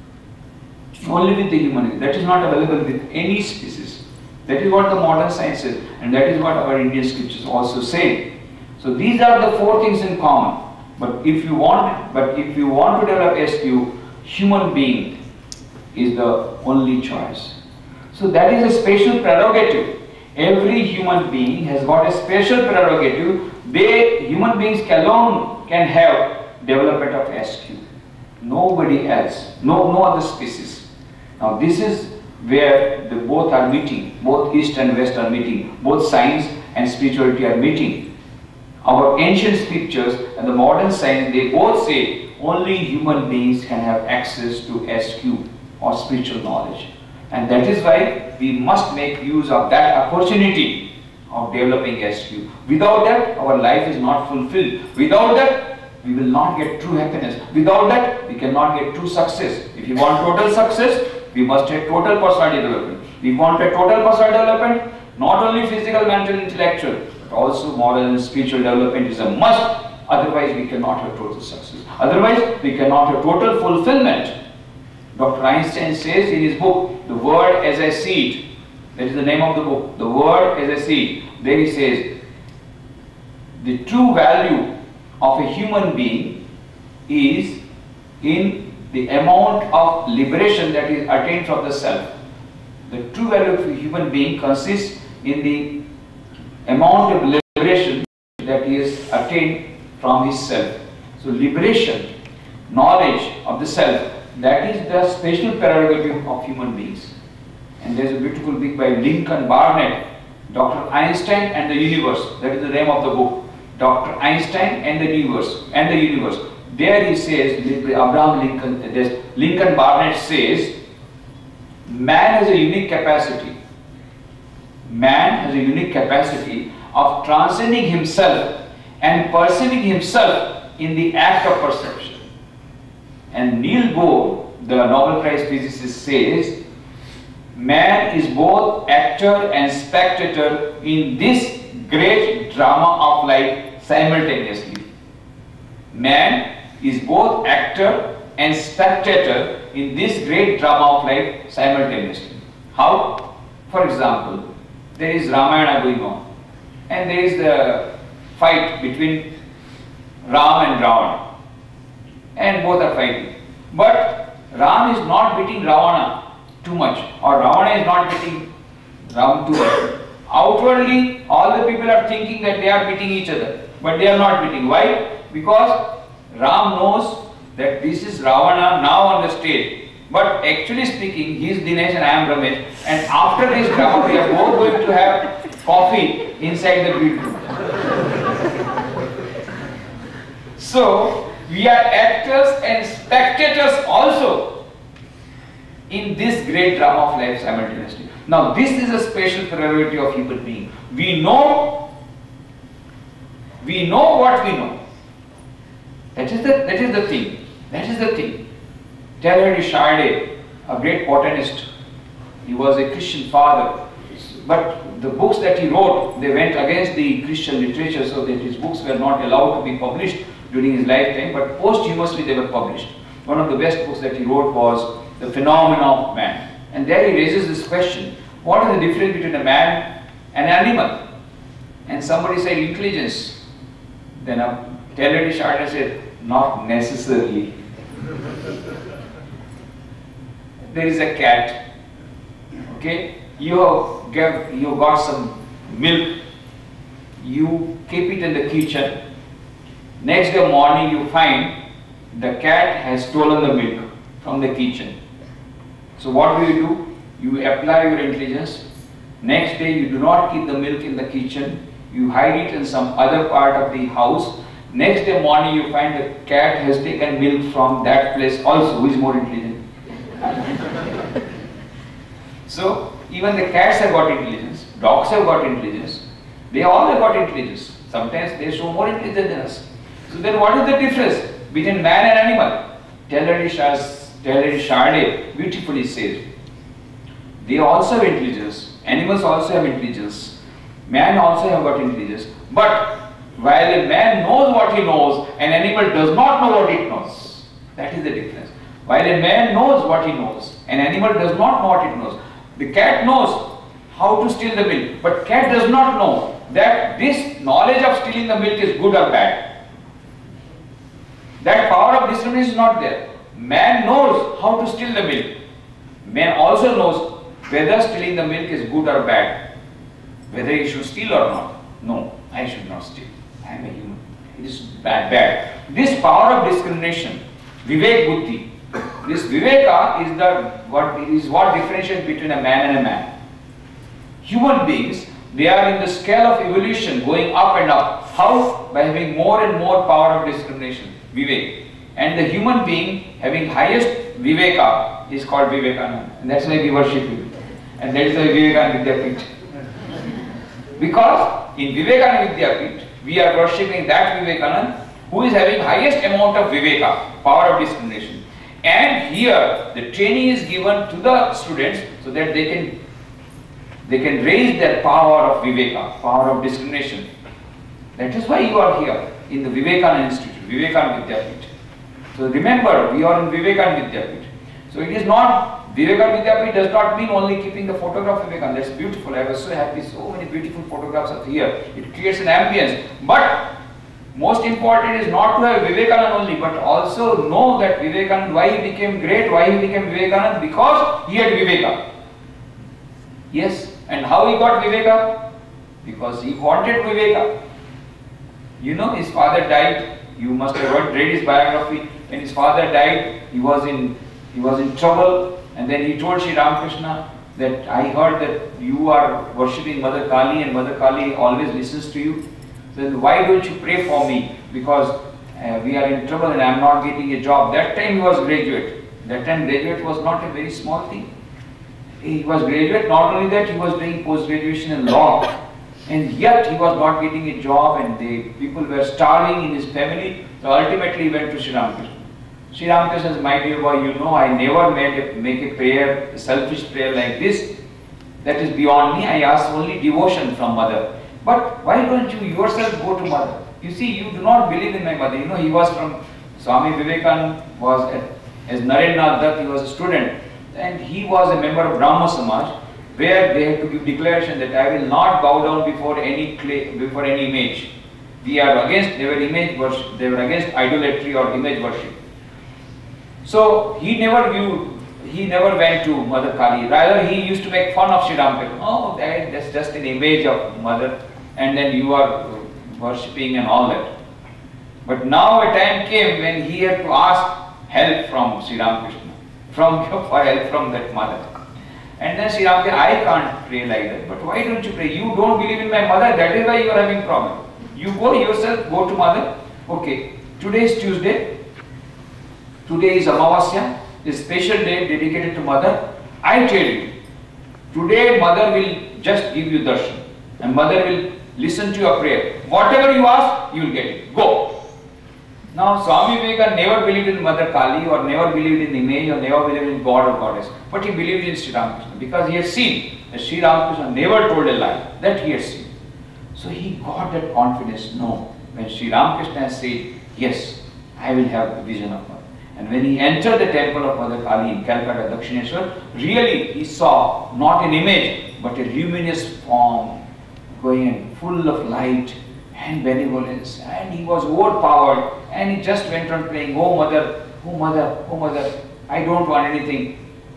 Only with the human beings. That is not available with any species. That is what the modern science is, and that is what our Indian scriptures also say. So these are the four things in common. But if you want to develop SQ, human being is the only choice. So that is a special prerogative. Every human being has got a special prerogative. Human beings alone can have development of SQ. Nobody else, no other species. Now this is where both are meeting, both East and West are meeting, both science and spirituality are meeting. Our ancient scriptures and the modern science, they both say only human beings can have access to SQ or spiritual knowledge. And that is why we must make use of that opportunity of developing SQ. Without that, our life is not fulfilled. Without that, we will not get true happiness. Without that, we cannot get true success. If you want total success, we must have total personality development. We want a total personality development, not only physical, mental, intellectual, but also moral and spiritual development is a must. Otherwise, we cannot have total success. Otherwise, we cannot have total fulfillment. Dr. Einstein says in his book, The Word as I See It, that is the name of the book, The Word as I See It, there he says, the true value of a human being is in the amount of liberation that is attained from the self. The true value of a human being consists in the amount of liberation that is attained from his self. So liberation, knowledge of the self, that is the special prerogative of human beings. And there is a beautiful book by Lincoln Barnett, Dr. Einstein and the Universe. That is the name of the book. Dr. Einstein and the Universe. There he says, Lincoln Barnett says, man has a unique capacity. Man has a unique capacity of transcending himself and perceiving himself in the act of perception. And Niels Bohr, the Nobel Prize physicist, says, man is both actor and spectator in this great drama of life simultaneously. Man is both actor and spectator in this great drama of life simultaneously. How? For example, there is Ramayana going on, and there is the fight between Ram and Ravana, and both are fighting. But Ram is not beating Ravana too much, or Ravana is not beating Ram too much. Outwardly, all the people are thinking that they are beating each other, but they are not beating. Why? Because Ram knows that this is Ravana now on the stage. But actually speaking, he is Dinesh and I am Ramesh, and after this drama we are both going to have coffee inside the green room. So, we are actors and spectators also in this great drama of life simultaneously. Now, this is a special prerogative of human being. We know what we know. That is the thing. That is the thing. Teilhard de Chardin, a great botanist, he was a Christian father, but the books that he wrote, they went against the Christian literature, so that his books were not allowed to be published during his lifetime, but posthumously they were published. One of the best books that he wrote was The Phenomena of Man. And there he raises this question, what is the difference between a man and an animal? And somebody said intelligence. Then Teilhard de Chardin said, not necessarily. There is a cat, okay, you got some milk, you keep it in the kitchen, next day morning you find the cat has stolen the milk from the kitchen. So what do? You apply your intelligence, next day you do not keep the milk in the kitchen, you hide it in some other part of the house, next day morning you find the cat has taken milk from that place also. Who is more intelligent? So even the cats have got intelligence, dogs have got intelligence, they all have got intelligence. Sometimes they show more intelligence than us. So then what is the difference between man and animal? Teilhard de Chardin beautifully says, they also have intelligence, animals also have intelligence, man also have got intelligence, but while a man knows what he knows, an animal does not know what it knows. That is the difference. While a man knows what he knows, an animal does not know what it knows. The cat knows how to steal the milk, but cat does not know that this knowledge of stealing the milk is good or bad. That power of discrimination is not there. Man knows how to steal the milk. Man also knows whether stealing the milk is good or bad. Whether he should steal or not. No, I should not steal. I am a human. It is bad. This power of discrimination, Vivek Buddhi, this Viveka is what differentiates between a man and a man. Human beings, they are in the scale of evolution going up and up. How? By having more and more power of discrimination, Vivek. And the human being having highest Viveka is called Vivekananda. And that's why we worship him. And that is why Vivekananda Vidyapeeth. Because in Vivekananda Vidyapeeth, we are worshipping that Vivekananda who is having highest amount of Viveka, power of discrimination. And here the training is given to the students so that they can raise their power of Viveka, power of discrimination. That is why you are here in the Vivekananda Institute, Vivekananda Vidyapeeth. So remember, we are in Vivekananda Vidyapeeth. So it is not, Vivekananda Vidyapeeth does not mean only keeping the photograph of Vivekananda. That's beautiful. I was so happy, so many beautiful photographs are here. It creates an ambience. But most important is not to have Vivekananda only, but also know that Vivekananda, why he became great, why he became Vivekananda, because he had Viveka. Yes, and how he got Viveka? Because he wanted Viveka. You know, his father died. You must have read his biography. When his father died, he was in trouble, and then he told Sri Ramakrishna that I heard that you are worshipping Mother Kali and Mother Kali always listens to you. So why don't you pray for me? Because we are in trouble and I am not getting a job. That time he was graduate. That time graduate was not a very small thing. He was graduate, not only that, he was doing post-graduation in law. And yet he was not getting a job and the people were starving in his family. So ultimately he went to Sri Ramakrishna. Sri Ramakrishna says, my dear boy, you know I never make a prayer, a selfish prayer like this. That is beyond me. I ask only devotion from mother. But why don't you yourself go to mother? You see, you do not believe in my mother. You know, he was from, Swami Vivekananda was, as Narendranath Dutt, he was a student. And he was a member of Brahma Samaj, where they had to give declaration that I will not bow down before any image. We are against, they were image worship, they were against idolatry or image worship. So he never went to Mother Kali. Rather, he used to make fun of Sri Ramakrishna. Oh, that's just an image of Mother, and then you are worshipping and all that. But now a time came when he had to ask help from Sri Ramakrishna, for help from that mother. And then Sri Ramakrishna, I can't pray like that. But why don't you pray? You don't believe in my mother, that is why you are having problem. You go yourself, go to mother. Okay, today is Tuesday. Today is Amavasya, a special day dedicated to mother. I tell you, today mother will just give you darshan. And mother will listen to your prayer. Whatever you ask, you will get it. Go. Now, Swami Vivekananda never believed in Mother Kali or never believed in image or never believed in God or Goddess. But he believed in Sri Ramakrishna because he had seen that Sri Ramakrishna never told a lie. That he had seen. So he got that confidence. No. When Sri Ramakrishna said, yes, I will have the vision of Mother. And when he entered the temple of Mother Kali in Calcutta, Dakshineshwar, really he saw not an image but a luminous form going in full of light and benevolence, and he was overpowered and he just went on praying, oh mother, oh mother, oh mother, I don't want anything.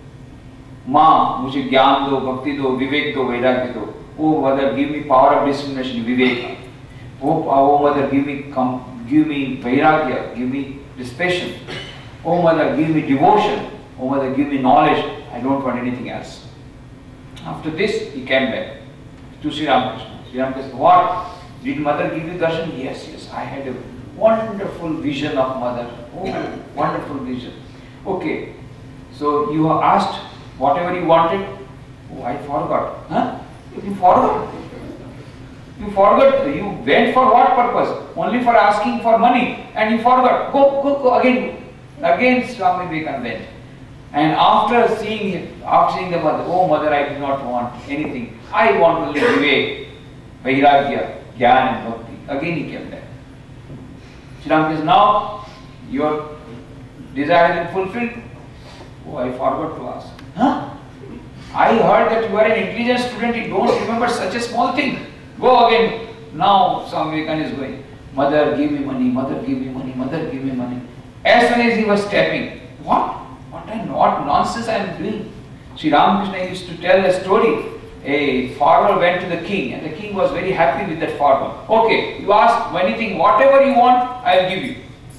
Ma, mujhe gyan do, bhakti do, vivek do, vairagya do. Oh mother, give me power of discrimination, vivek. Oh mother, give me vairagya, give me dispassion. Oh mother, give me devotion. Oh mother, give me knowledge. I don't want anything else. After this, he came back to Sri Ramakrishna. Sri Ramakrishna, what? Did mother give you darshan? Yes, yes. I had a wonderful vision of mother. Oh, wonderful vision. Okay. So you asked whatever you wanted. Oh, I forgot. Huh? You forgot. You forgot. You went for what purpose? Only for asking for money, and you forgot. Go again. Again, Swami Vivekananda went. And after seeing the mother, oh mother, I do not want anything. I want only Vivek, Vairagya, Gyan and Bhakti. Again he came back. Sri Ramakrishna, now your desire has been fulfilled. Oh, I forgot to ask. Huh? I heard that you are an intelligent student, you don't remember such a small thing. Go again. Now Swami Vivekananda is going. Mother, give me money, mother, give me money, mother, give me money. As soon as he was stepping, what nonsense I am doing? Sri Ramakrishna used to tell a story. A farmer went to the king, and the king was very happy with that farmer. Okay, you ask anything, whatever you want, I will give you.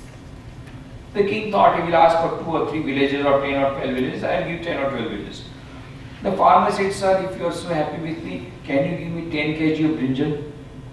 The king thought he will ask for 2 or 3 villages or 10 or 12 villages. I will give 10 or 12 villages. The farmer said, sir, if you are so happy with me, can you give me 10 kg of brinjal?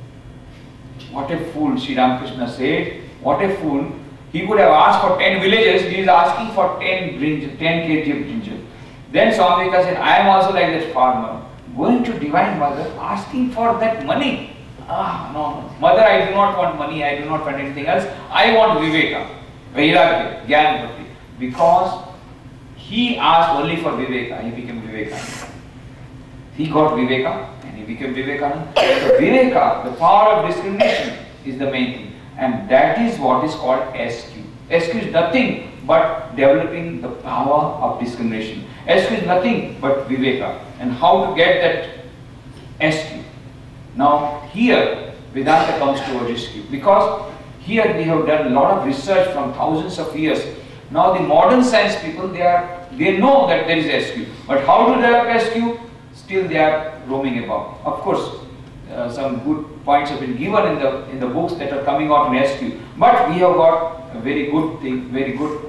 What a fool, Sri Ramakrishna said. What a fool. He would have asked for 10 villages, he is asking for 10 kg of brinjal. Then Swami Vivekananda said, I am also like that farmer, going to Divine Mother, asking for that money. No. Mother, I do not want money, I do not want anything else. I want Viveka, Vairagya, Gyan, Bhakti. Because he asked only for Viveka, he became Vivekananda. He got Viveka and he became Vivekananda. So Viveka, the power of discrimination, is the main thing. And that is what is called SQ. SQ is nothing but developing the power of discrimination. SQ is nothing but Viveka. And how to get that SQ? Now here Vedanta comes to our rescue, because here we have done a lot of research from thousands of years. Now the modern science people, they know that there is SQ, but how to develop SQ? Still they are roaming about. Of course, some good points have been given in the books that are coming out in SQ, but we have got a very good thing, very good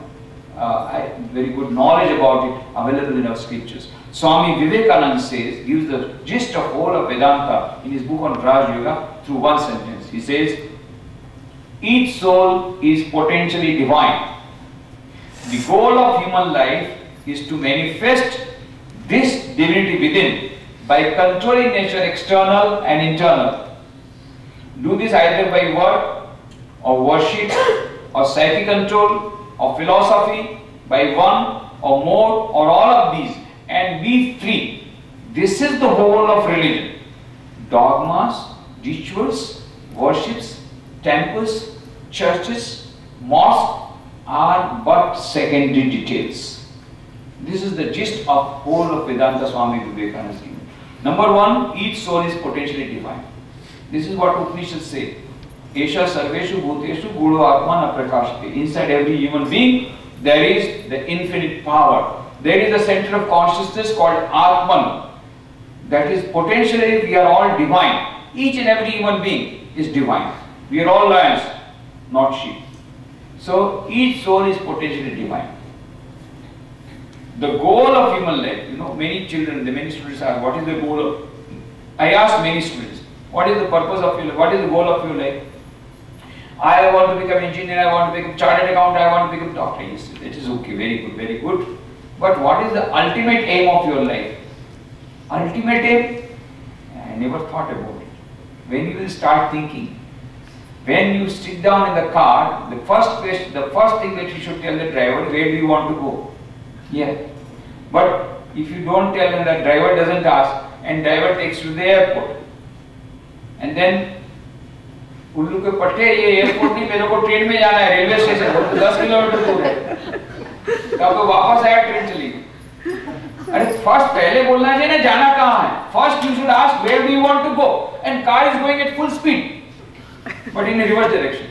knowledge about it available in our scriptures. Swami Vivekananda gives the gist of whole of Vedanta in his book on Raj Yoga through one sentence. He says, each soul is potentially divine. The goal of human life is to manifest this divinity within by controlling nature external and internal. Do this either by work or worship or psychic control or philosophy, by one or more or all of these, and be free. This is the whole of religion. Dogmas, rituals, worships, temples, churches, mosques are but secondary details. This is the gist of whole of Vedanta Swami Vivekananda is given. Number 1, each soul is potentially divine. This is what Upanishads say. Esha sarveshu bhuteshu gudo atman aprakashate. Inside every human being, there is the infinite power. There is a center of consciousness called Atman. That is potentially we are all divine. Each and every human being is divine. We are all lions, not sheep. So each soul is potentially divine. The goal of human life, many children, many students ask, what is the goal of? I ask many students, what is the purpose of your life? What is the goal of your life? I want to become engineer, I want to become chartered accountant, I want to become doctor. Yes, that is okay, very good, very good. But what is the ultimate aim of your life? Ultimate aim? I never thought about it. When you will start thinking, when you sit down in the car, the first thing that you should tell the driver, where do you want to go? Yeah. But if you don't tell and the driver doesn't ask, and driver takes you to the airport, and then उल्लू के पट्टे ये airport नहीं, मेरे को train में जाना है, रेलवे स्टेशन 10 किलोमीटर दूर है, तो आपको वापस आया ट्रेन चली गई. अरे फर्स्ट पहले बोलना चाहिए ना जाना कहाँ है. First you should ask where do you want to go, and car is going at full speed but in a reverse direction.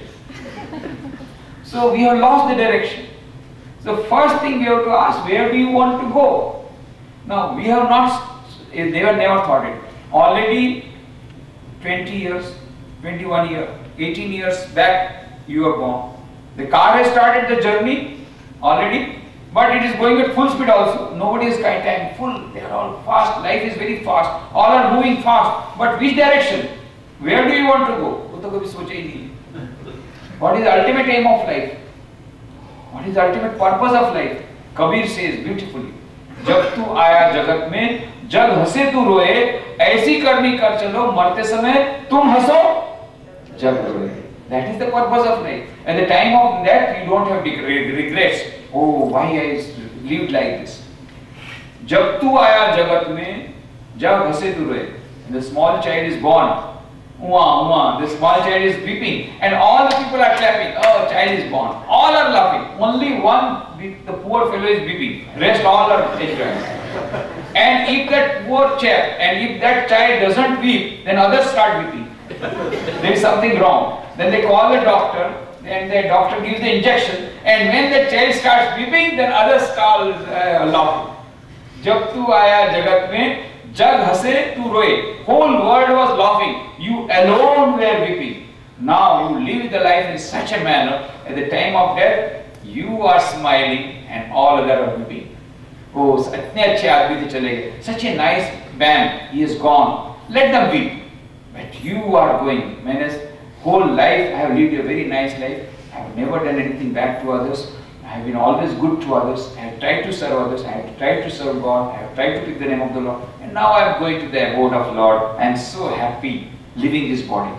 So we have lost the direction. So first thing we have to ask, where do you want to go? Now we have never thought it. Already 20 years, 21 years, 18 years back you are born. The car has started the journey already, but it is going at full speed also. Nobody is time full. They are all fast. Life is very fast. All are moving fast. But which direction? Where do you want to go? वो तो कभी सोचा ही नहीं. What is the ultimate aim of life? What is the ultimate purpose of life? Kabir says beautifully, जब तू आया जगत में, जग हंसे तू रोए, ऐसी करनी कर चलो, मरते समय तुम हंसो, जग रोए. That is the purpose of life. At the time of death, you don't have regrets. Oh, why I lived like this. जब तू आया जगत में, जग हंसे तू रोए. The small child is born. The small child is weeping, and all the people are clapping. Oh, child is born. All are laughing. Only one, the poor fellow is weeping. Rest all are enjoying. And if that poor chap, and if that child doesn't weep, then others start weeping. There is something wrong. Then they call the doctor, and the doctor gives the injection. And when the child starts weeping, then others start laughing. जब तू आया जगत में, जग हंसे तू रोए. Whole world was laughing. You alone were weeping. Now you live the life in such a manner. At the time of death, you are smiling and all others are weeping. Oh, इतने अच्छे आदमी थे चले गए. Such a nice man, he is gone. Let them weep. But you are going. मैंने whole life I have lived a very nice life. I have never done anything bad to others. I have been always good to others. I have tried to serve others. I have tried to serve God. I have tried to pick the name of the Lord. And now I am going to the abode of Lord. I am so happy living this body.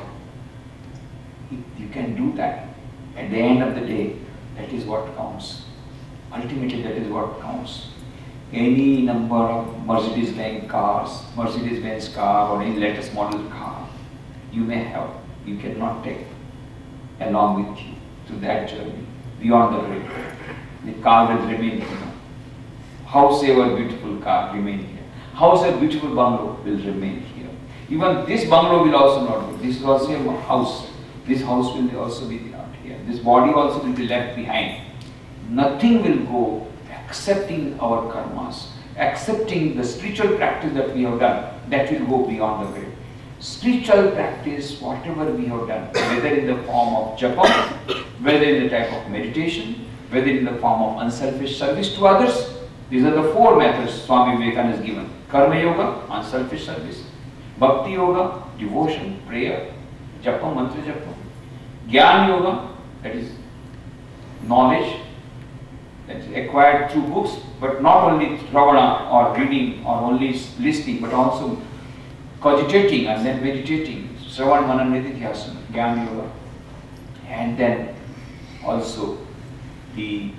If you can do that, at the end of the day, that is what counts. Ultimately, that is what counts. Any number of Mercedes-Benz cars, Mercedes-Benz car or any latest model car you may have, you cannot take along with you to that journey beyond the grave. The car will remain here. Howsoever beautiful car remain here. Howsoever beautiful bungalow will remain here. Even this bungalow will also not go. This is also a house. This house will also be not here. This body also will be left behind. Nothing will go accepting our karmas, accepting the spiritual practice that we have done, that will go beyond the grave. Spiritual practice, whatever we have done, whether in the form of japa, whether in the type of meditation, whether in the form of unselfish service to others, these are the four methods Swami Vivekananda has given. Karma yoga, unselfish service. Bhakti yoga, devotion, prayer, japa, mantra japa. Jnana yoga, that is knowledge, that is acquired through books, but not only Shravana or reading or only listening, but also cogitating and then meditating. Shravan Manan Nididhyasana, Jnana yoga. And then also the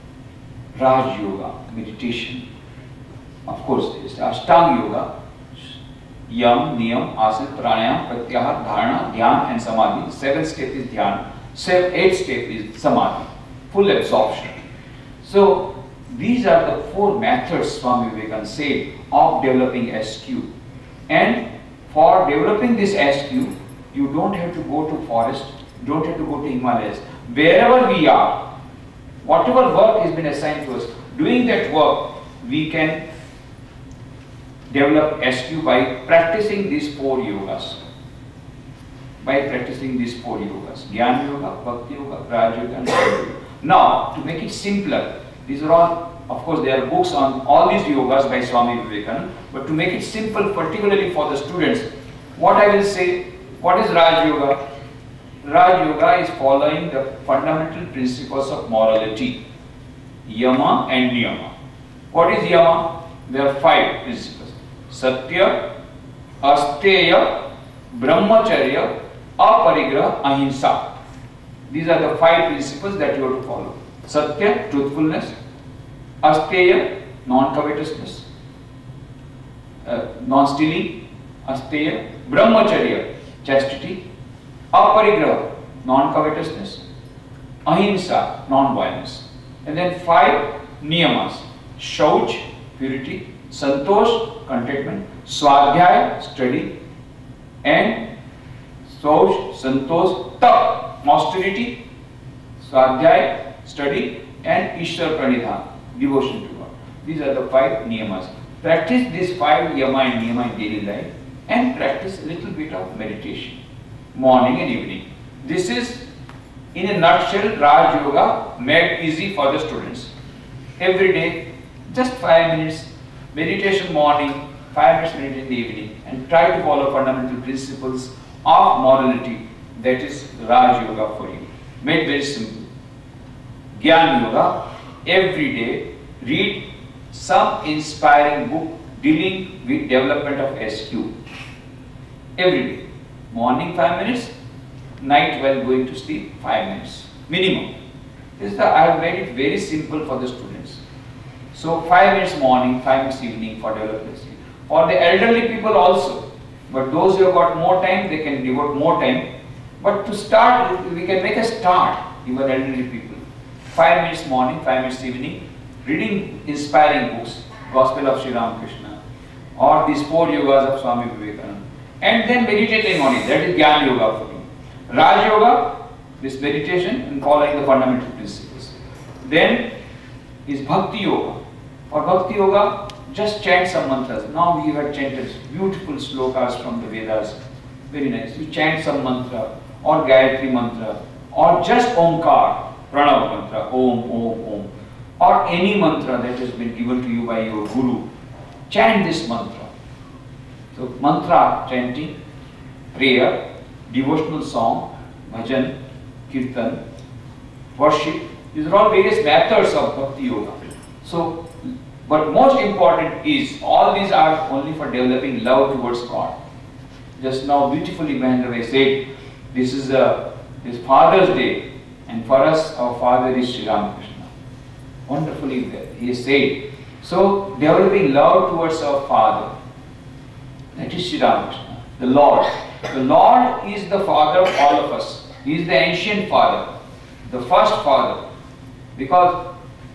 Raj Yoga, meditation. Of course, there is Ashtanga Yoga, Yam, Niyam, Asana, Pranayam, Pratyahar, Dharana, Dhyan and Samadhi. 7th step is Dhyan, 8th step is Samadhi, full absorption. So, these are the four methods Swami Vivekananda said of developing SQ. And for developing this SQ, you don't have to go to forest, you don't have to go to Himalayas. Wherever we are, whatever work has been assigned to us, doing that work, we can develop SQ by practicing these four yogas. By practicing these four yogas. Jnana Yoga, Bhakti Yoga, Raj Yoga and Bhakti Yoga. Now, to make it simpler, these are all, of course, there are books on all these yogas by Swami Vivekananda, but to make it simple, particularly for the students, what I will say, what is Raj Yoga? Raj Yoga is following the fundamental principles of morality, Yama and Niyama. What is Yama? There are 5 principles. Satya, Asteya, Brahmacharya, Aparigraha, Ahimsa. These are the 5 principles that you have to follow. Satya, truthfulness. Asteya, non-covetousness, non-stealing. Asteya. Brahmacharya, chastity. Aparigraha, non-covetousness. Ahimsa, non-violence. And then 5 niyamas. Shauch, purity. Santosh, contentment. Swadhyaya, study. And Shauch, Santosh, Tap, austerity. Swadhyaya, study. And Ishwar Pranidhan, devotion to God. These are the 5 niyamas. Practice these 5 yama and niyama in daily life and practice a little bit of meditation, morning and evening. This is, in a nutshell, Raj Yoga made easy for the students. Every day, just 5 minutes meditation morning, 5 minutes meditation in the evening, and try to follow fundamental principles of morality. That is Raj Yoga for you. Made very simple. Jnana Yoga, every day read some inspiring book dealing with development of SQ. Every day. Morning 5 minutes, night while going to sleep 5 minutes. Minimum. I have made it very simple for the students. So 5 minutes morning, 5 minutes evening for development. For the elderly people also. But those who have got more time, they can devote more time. But to start, we can make a start, even elderly people. 5 minutes morning, 5 minutes evening, reading inspiring books, Gospel of Sri Ramakrishna, or these 4 yogas of Swami Vivekananda, and then meditating on it. That is Gyan Yoga for me. Raj Yoga, this meditation and following the fundamental principles. Then is Bhakti Yoga. For Bhakti Yoga, just chant some mantras. Now we have chanted beautiful slokas from the Vedas. Very nice. You chant some mantra, or Gayatri mantra, or just Omkar, Pranav mantra, Om, Om, Om, or any mantra that has been given to you by your Guru. Chant this mantra. So mantra chanting, prayer, devotional song, bhajan, kirtan, worship. These are all various methods of Bhakti Yoga. So, but most important is, all these are only for developing love towards God. Just now beautifully Mahendra Bhai said, this is this Father's Day, and for us our Father is Sri Ramakrishna. Wonderfully he said. So developing love towards our Father, that is Sri Ramakrishna, the Lord. The Lord is the Father of all of us. He is the ancient Father, the first Father. Because,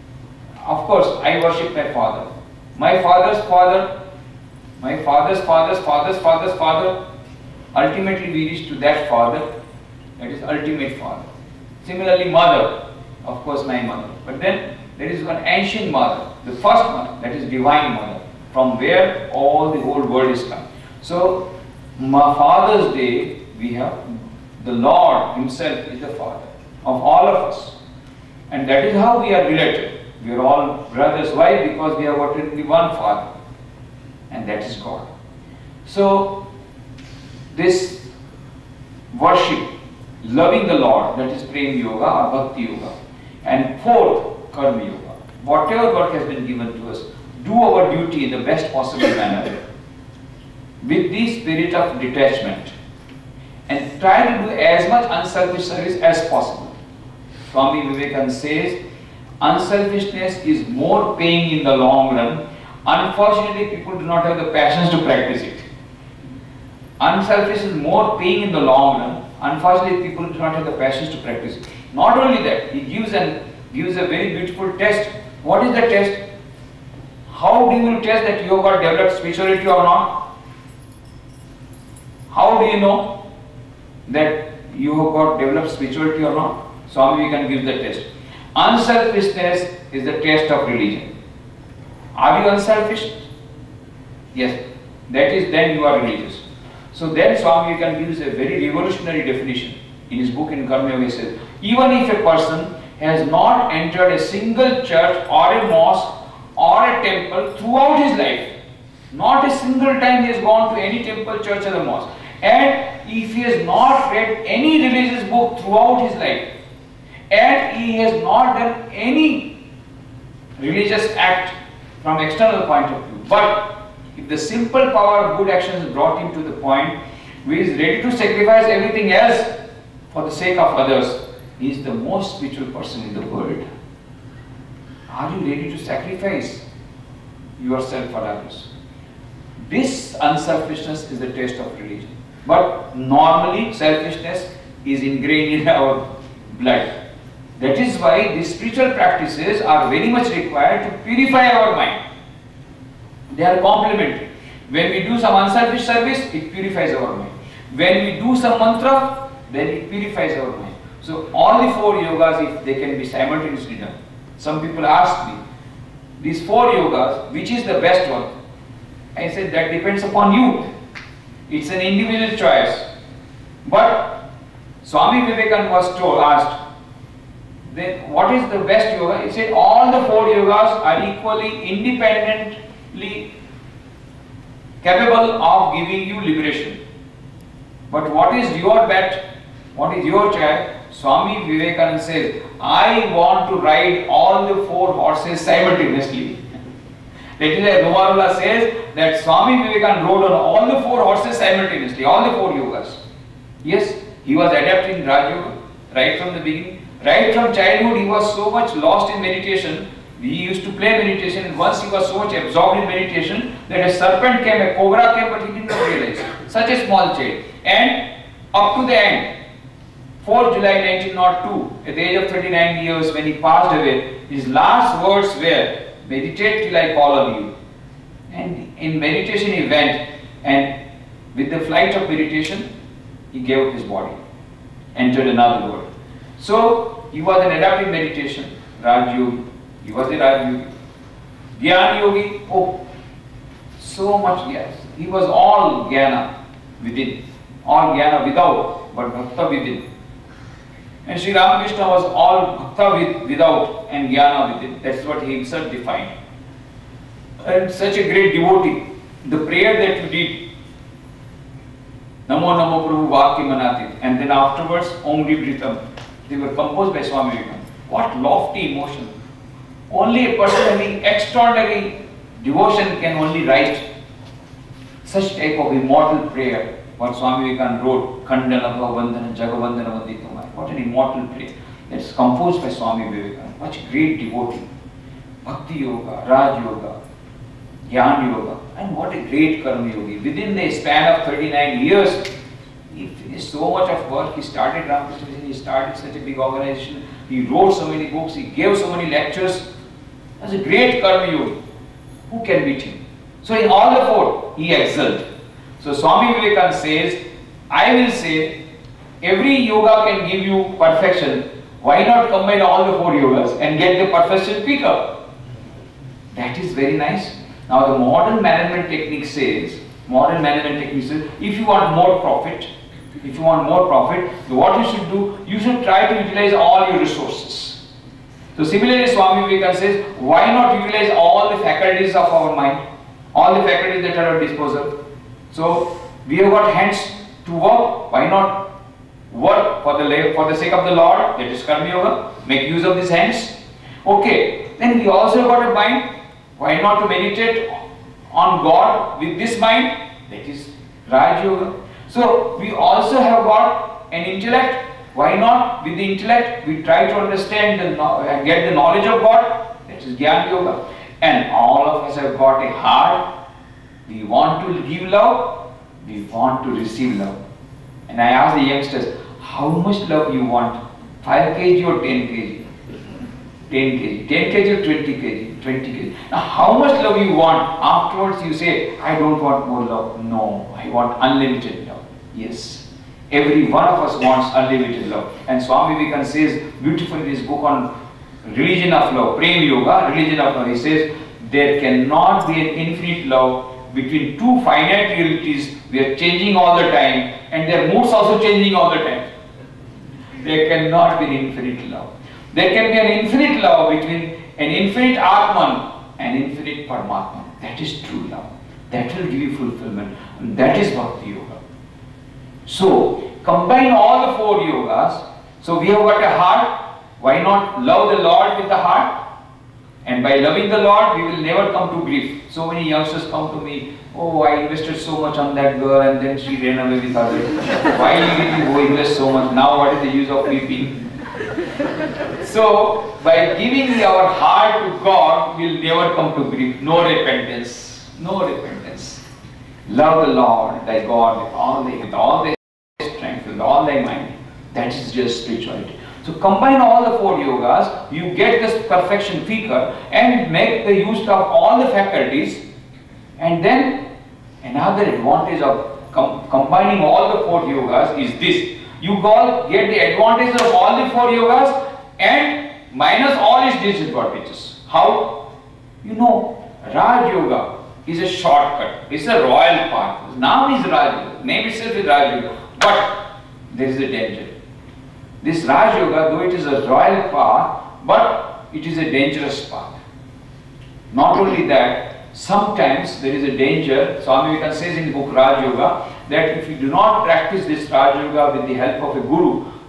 of course, I worship my father. My father's father, my father's father's father's father's father. Ultimately, we reach to that Father, that is ultimate Father. Similarly, Mother, of course, my mother. But then there is one ancient Mother, the first Mother, that is Divine Mother, from where all the whole world is come. So, my Father's Day, we have the Lord Himself is the Father of all of us. And that is how we are related. We are all brothers. Why? Because we have only one Father, and that is God. So, this worship, loving the Lord, that is Prem Yoga or Bhakti Yoga. And fourth, Karma Yoga. Whatever work has been given to us, do our duty in the best possible manner with the spirit of detachment, and try to do as much unselfish service as possible. Swami Vivekananda says, unselfishness is more paying in the long run. Unfortunately, people do not have the passions to practice it. Unselfish is more paying in the long run. Unfortunately, people do not have the passions to practice it. Not only that, he gives a very beautiful test. What is the test? How do you test that you have got developed spirituality or not? How do you know that you have got developed spirituality or not? Swami Vivekananda gives the test. Unselfishness is the test of religion. Are you unselfish? Yes. That is, then you are religious. So then Swami Vivekananda gives a very revolutionary definition in his book in Karma Yoga. He says, even if a person has not entered a single church or a mosque or a temple throughout his life, not a single time he has gone to any temple, church or a mosque, and if he has not read any religious book throughout his life, and he has not done any religious act from external point of view, but if the simple power of good actions brought him to the point where he is ready to sacrifice everything else for the sake of others, he is the most spiritual person in the world. Are you ready to sacrifice yourself for others? This unselfishness is the test of religion. But normally selfishness is ingrained in our blood. That is why these spiritual practices are very much required to purify our mind. They are complementary. When we do some unselfish service, it purifies our mind. When we do some mantra, then it purifies our mind. So all the 4 yogas, if they can be simultaneously done. Some people ask me, these 4 yogas, which is the best one? I said that depends upon you. It's an individual choice. But Swami Vivekananda was asked, then what is the best yoga? He said all the 4 yogas are equally independently capable of giving you liberation. But what is your bet? What is your choice? Swami Vivekananda says, I want to ride all the 4 horses simultaneously. That is why Rumarula says that Swami Vivekananda rode on all the 4 horses simultaneously, all the 4 yogas. Yes, he was adapting Raj Yoga right from the beginning. Right from childhood, he was so much lost in meditation. He used to play meditation, and once he was so much absorbed in meditation that a serpent came, a cobra came, but he did not realize. Such a small child. And up to the end, 4 July 1902, at the age of 39 years, when he passed away, his last words were, meditate till I call on you. And in meditation he went, and with the flight of meditation, he gave up his body, entered another world. So, he was an adaptive meditation, Raj Yogi. He was a Raj Yogi. Jnana Yogi, oh, so much, yes. He was all Jnana within, all Jnana without, but Bhakta within. And Sri Ramakrishna was all Bhakta without and Jnana within. That's what he himself defined. And such a great devotee. The prayer that you did, Namo Namo Prabhu Vakya Manati, and then afterwards Om Vritam, they were composed by Swami Vivekananda. What lofty emotion. Only a person having extraordinary devotion can only write such type of immortal prayer. What Swami Vivekananda wrote, Khandana Bhavandana Jagavandana Vanditamai. What an immortal prayer. That's composed by Swami Vivekananda. What a great devotee. Bhakti Yoga, Raj Yoga, Jnana Yoga, and what a great Karma Yogi. Within the span of 39 years, he finished so much of work. He started Ramakrishna Mission, he started such a big organization, he wrote so many books, he gave so many lectures. That's a great Karma Yogi. Who can beat him? So in all the 4, he excelled. So Swami Vivekananda says, I will say, every yoga can give you perfection. Why not combine all the 4 yogas and get the perfection quicker? That is very nice. Now the modern management technique says, if you want more profit, what you should do, you should try to utilize all your resources. So similarly, Swami Vivekananda says, why not utilize all the faculties of our mind, all the faculties that are at our disposal. So we have got hands to work, why not work for the sake of the Lord, that is Karma Yoga, make use of these hands. Okay, then we also have got a mind, why not to meditate on God with this mind, that is Raj Yoga. So we also have got an intellect, why not with the intellect we try to understand and get the knowledge of God, that is Jnana Yoga. And all of us have got a heart, we want to give love, we want to receive love. And I ask the youngsters, how much love you want? 5 kg or 10 kg? 10 kg. 10 kg or 20 kg? 20 kg. Now how much love you want? Afterwards you say, I don't want more love. No, I want unlimited love. Yes. Every one of us wants unlimited love. And Swami Vivekananda says beautifully in his book on religion of love, Prem Yoga, religion of love. He says, there cannot be an infinite love between 2 finite realities. We are changing all the time and their moods also changing all the time. There cannot be an infinite love. There can be an infinite love between an infinite Atman and infinite Paramatman. That is true love. That will give you fulfillment. And that is Bhakti Yoga. So, combine all the 4 yogas. So, we have got a heart. Why not love the Lord with the heart? And by loving the Lord, we will never come to grief. So many youngsters come to me, oh, I invested so much on that girl and then she ran away with others. Why did you invest so much? Now what is the use of weeping? So, by giving our heart to God, we will never come to grief. No repentance. No repentance. Love the Lord, thy God, with all thy strength, with all thy mind. That is just spirituality. So combine all the 4 yogas, you get this perfection quicker and make the use of all the faculties. And then another advantage of combining all the 4 yogas is this. You get the advantage of all the 4 yogas and minus all its disadvantages. How? You know, Raj Yoga is a shortcut. It's a royal path. Now is Raj Yoga. Name itself is Raj Yoga. But there is a danger. This Raj Yoga, though it is a royal path, but it is a dangerous path. Not only that, sometimes there is a danger. Swami Vivekananda says in the book Raj Yoga that if you do not practice this Raj Yoga with the help of a guru,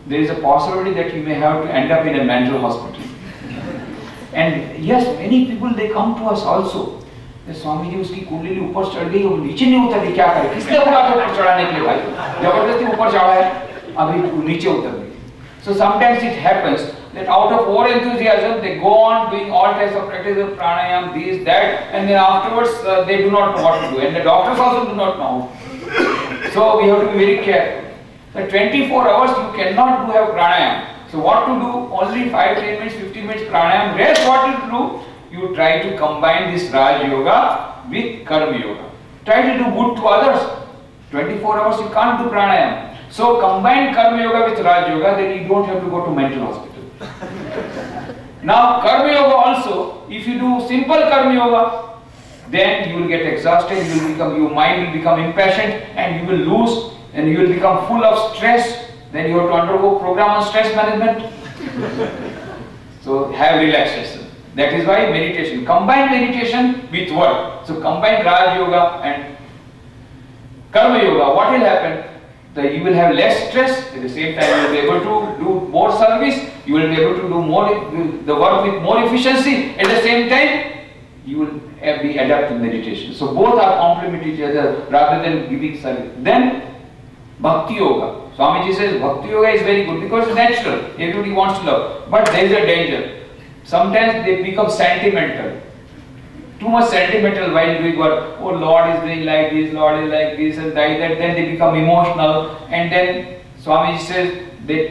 there is a possibility that you may have to end up in a mental hospital. And yes, many people, they come to us also. Swami ji उसकी कुंडली ऊपर चढ़ गई और नीचे नहीं उतर रही, क्या करे? किसने बोला तो ऊपर चढ़ाने के लिए भाई? जबरदस्ती ऊपर चढ़ा है, अभी नीचे उतर गई. So sometimes it happens that out of over enthusiasm they go on doing all types of practice of pranayam, this, that, and then afterwards they do not know what to do, and the doctors also do not know. So we have to be very careful. The 24 hours you cannot do have pranayam. So what to do? Only 5, 10 minutes, 15 minutes pranayam. Rest what you do? You try to combine this Raj Yoga with Karma Yoga. Try to do good to others. 24 hours you can't do pranayam. So combine Karma Yoga with Raj Yoga, then you don't have to go to mental hospital. Now Karma Yoga also, if you do simple Karma Yoga, then you will get exhausted, your mind will become impatient, and you will lose, and you will become full of stress. Then you have to undergo program on stress management. So have relaxation. That is why meditation. Combine meditation with work. So combine Raj Yoga and Karma Yoga. What will happen? You will have less stress. At the same time, you will be able to do more service. You will be able to do the work with more efficiency. At the same time, you will be adept in meditation. So both are complement each other rather than giving service. Then Bhakti Yoga. Swamiji says Bhakti Yoga is very good because it's natural. Everybody wants to love. But there is a danger. Sometimes they become sentimental. Too much sentimental while doing work. Oh, Lord is doing like this, Lord is like this and like that. Then they become emotional. And then Swamiji says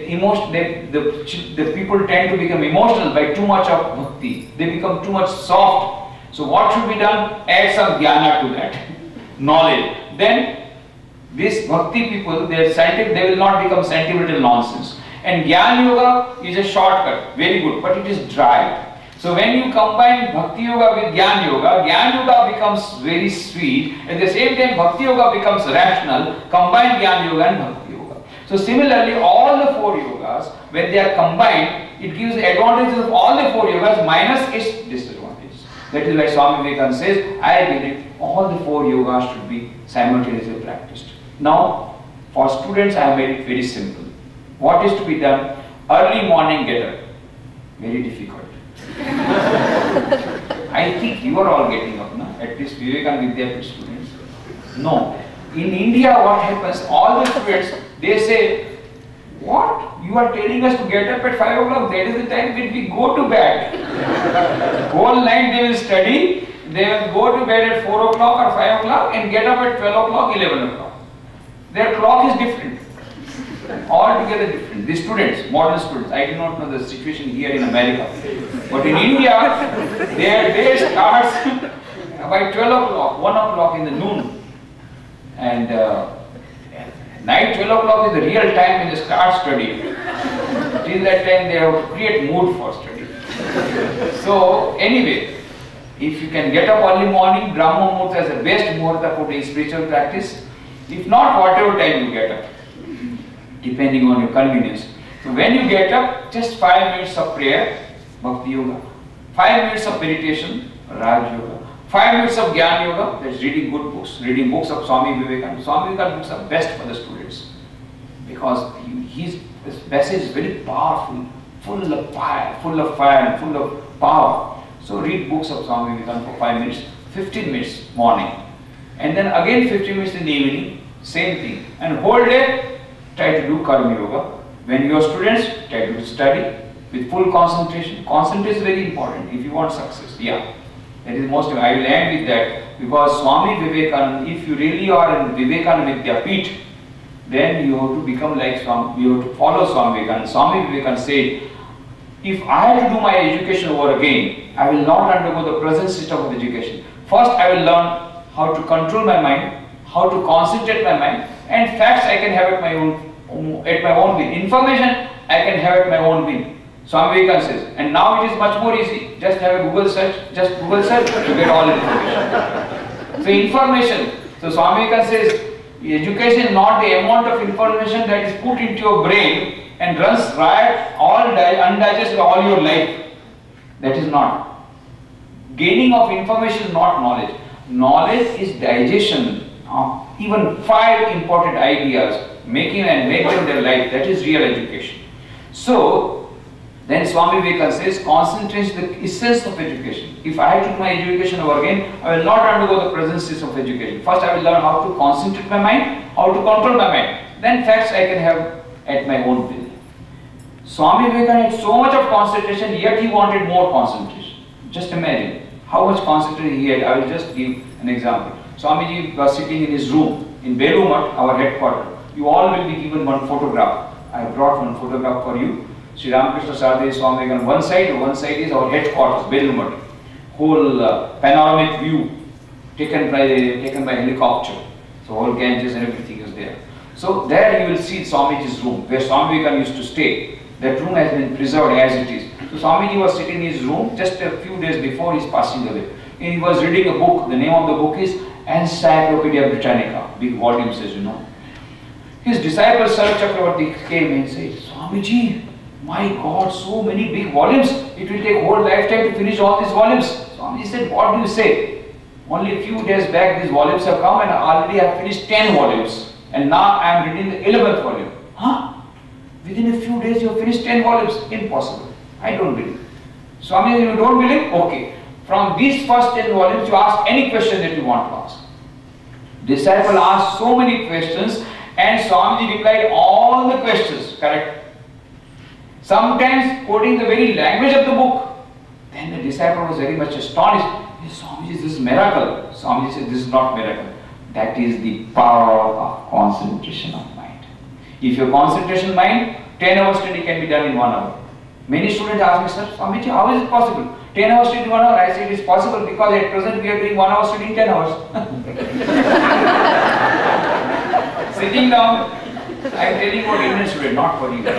the people tend to become emotional by too much of bhakti. They become too much soft. So what should be done? Add some jnana to that. Knowledge. Then these bhakti people, they will not become sentimental nonsense. And Jnana Yoga is a shortcut, very good, but it is dry. So when you combine Bhakti Yoga with Jnana Yoga becomes very sweet. At the same time, Bhakti Yoga becomes rational. Combine Jnana Yoga and Bhakti Yoga. So similarly, all the 4 yogas, when they are combined, it gives the advantages of all the 4 yogas minus its disadvantages. That is why Swami Vivekananda says, I believe all the 4 yogas should be simultaneously practiced. Now, for students, I have made it very simple. What is to be done? Early morning get up. Very difficult. I think you are all getting up now, at least Vivekananda Vidyapit students. No. In India, what happens? All the students, they say, what? You are telling us to get up at 5 o'clock? That is the time when we go to bed. Whole night they will study, they will go to bed at 4 o'clock or 5 o'clock and get up at 12 o'clock, 11 o'clock. Their clock is different. Altogether different. The students, modern students, I do not know the situation here in America. But in India, their day starts by 12 o'clock, 1 o'clock in the noon. And night 12 o'clock is the real time when they start studying. Till that time they have to create mood for study. So anyway, if you can get up early morning, Brahma Muhurta is the best Muhurta for the spiritual practice. If not, whatever time you get up, depending on your convenience. So when you get up, just 5 minutes of prayer, Bhakti Yoga, 5 minutes of meditation, Raj Yoga, 5 minutes of Jnana Yoga, that's reading good books, reading books of Swami Vivekananda. Swami Vivekananda books are best for the students because his message is very powerful, full of fire and full of power. So read books of Swami Vivekananda for 5 minutes, 15 minutes morning, and then again 15 minutes in the evening, same thing, and whole day try to do Karma Yoga. When you are students, try to study with full concentration. Concentration is very important if you want success. Yeah, that is most important. I will end with that because Swami Vivekananda, if you really are in Vivekananda Vidyapit, then you have to become like Swami, you have to follow Swami Vivekananda. Swami Vivekananda said, if I have to do my education over again, I will not undergo the present system of education. First, I will learn how to control my mind, how to concentrate my mind, and facts I can have at my own will. Information I can have at my own will. Swami Vivekananda says, and now it is much more easy. Just have a Google search, to get all information. So information. So Swami Vivekananda says, education is not the amount of information that is put into your brain and runs riot, undigested all your life. That is not. Gaining of information is not knowledge. Knowledge is digestion of even 5 important ideas, making and make them their life. That is real education. So, then Swami Vivekananda says, concentration is the essence of education. If I have to do my education over again, I will not undergo the processes of education. First I will learn how to concentrate my mind, how to control my mind. Then facts I can have at my own will. Swami Vivekananda had so much of concentration, yet he wanted more concentration. Just imagine how much concentration he had. I will just give an example. Swamiji was sitting in his room in Belur, our headquarters. You all will be given one photograph. I brought one photograph for you. Sri Ramakrishna Sarvadeva Swami on one side is our headquarters, Belur. Whole panoramic view taken by helicopter. So whole Ganges and everything is there. So there you will see Swamiji's room, where Swami Vivekananda used to stay. That room has been preserved as it is. So Swamiji was sitting in his room just a few days before his passing away. And he was reading a book. The name of the book is Encyclopedia Britannica, big volumes, as you know. His disciple Sir Chakravarti came and said, Swamiji, my God, so many big volumes. It will take whole lifetime to finish all these volumes. Swamiji said, what do you say? Only a few days back these volumes have come and already I have finished 10 volumes. And now I am reading the 11th volume. Huh? Within a few days you have finished 10 volumes? Impossible. I don't believe. Swamiji, you don't believe? Okay. From these first 10 volumes you ask any question that you want to ask. Disciple asked so many questions and Swamiji replied all the questions, correct? Sometimes quoting the very language of the book. Then the disciple was very much astonished. Swamiji, this is miracle. Swamiji said, this is not miracle. That is the power of concentration of mind. If your concentration mind, 10 hours study can be done in 1 hour. Many students ask me, sir, Swamiji, how is it possible? 10 hours study in 1 hour? I say it is possible because at present we are doing 1 hour study in 10 hours. Sitting down, I am telling for Indian student, not for you.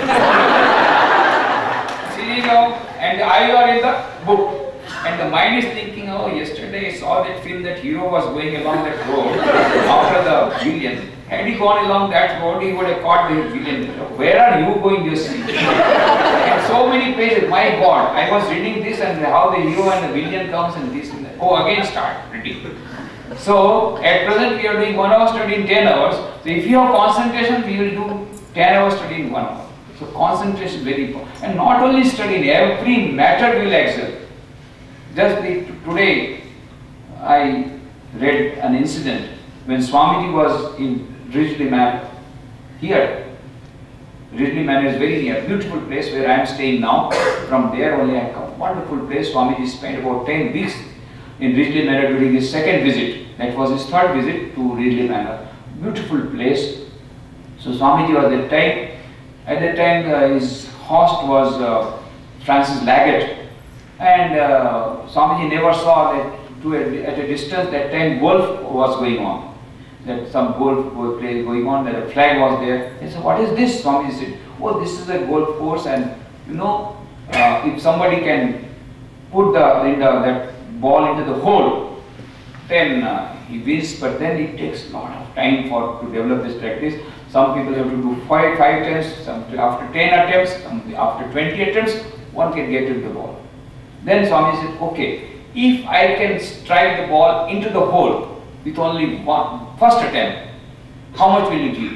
Sitting down and the eyes are in the book. And the mind is thinking, oh, yesterday I saw that film, that hero was going along that road after the villain. Had he gone along that road, he would have caught the villain. Where are you going, you see? And so many pages, my God, I was reading this and how the hero and the villain comes and this and that. Oh, again start reading. So, at present we are doing 1 hour study in 10 hours. So, if you have concentration, we will do 10 hours study in 1 hour. So, concentration is very important. And not only study, in every matter we will excel. Just today, I read an incident when Swamiji was in Ridgely Manor. Here, Ridgely Manor is very near, beautiful place where I am staying now. From there only I come. Wonderful place. Swamiji spent about 10 weeks in Ridgely Manor during his second visit. That was his third visit to Ridgely Manor. Beautiful place. So Swamiji was at that time his host was Francis Laggett. And Swamiji never saw that at a distance that time golf was going on. That some golf play going on, that a flag was there. He said, what is this? Swamiji said, oh, this is a golf course, and you know, if somebody can put that ball into the hole, then he wins, but then it takes a lot of time to develop this practice. Some people have to do 5 attempts, some after 10 attempts, some after 20 attempts, one can get into the ball. Then Swami said, okay, if I can strike the ball into the hole with only one first attempt, how much will you give?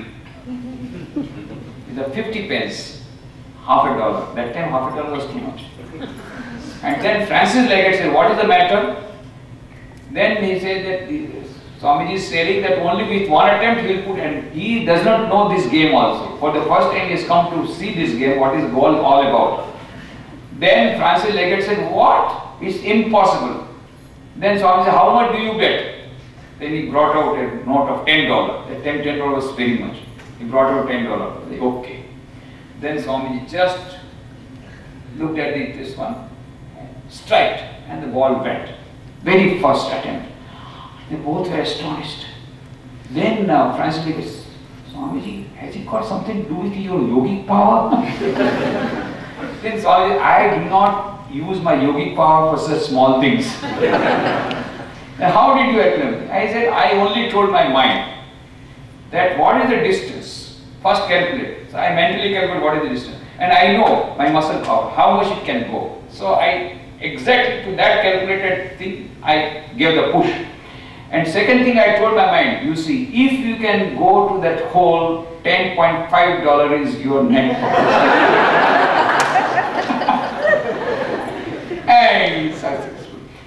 It's 50 pence, $50. That time $50 was too much. And then Francis Laggett said, what is the matter? Then he said that Swamiji is saying that only with one attempt he will put, and he does not know this game also. For the first time he has come to see this game, what is golf all about. Then Francis Laggett said, what? It's impossible. Then Swami said, how much do you bet? Then he brought out a note of $10. That time $10 was very much. He brought out $10. I said, okay. Then Swamiji just looked at this one, striked, and the ball went. Very first attempt. They both were astonished. Then Francis Laggett said, Swamiji, has it got something to do with your yogic power? Then Swamiji, I do not use my yogic power for such small things. Now how did you acclimate? I said, I only told my mind that what is the distance? First calculate. So I mentally calculate what is the distance. And I know my muscle power, how much it can go. So I exactly to that calculated thing, I gave the push. And second thing I told my mind, you see, if you can go to that hole, $10.5 is your net profit.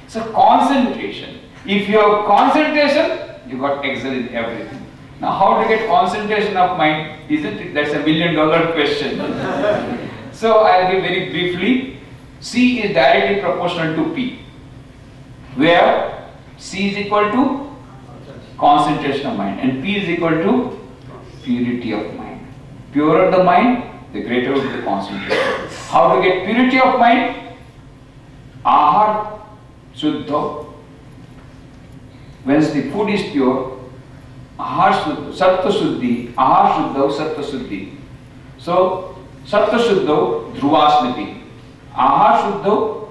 So concentration. If you have concentration, you got excel in everything. Now how to get concentration of mind? Isn't it? That's $1 million question. So I'll give very briefly. C is directly proportional to P, where C is equal to concentration of mind and P is equal to purity of mind. Purer the mind, the greater will be the concentration. How to get purity of mind? Ahar Shuddha. Once the food is pure, Ahar Shuddha, Sattva Shuddhi, Ahar Shuddha, Sattva Shuddhi. So, Sattva Shuddha, Dhruvasmiti. Ahar Shuddha,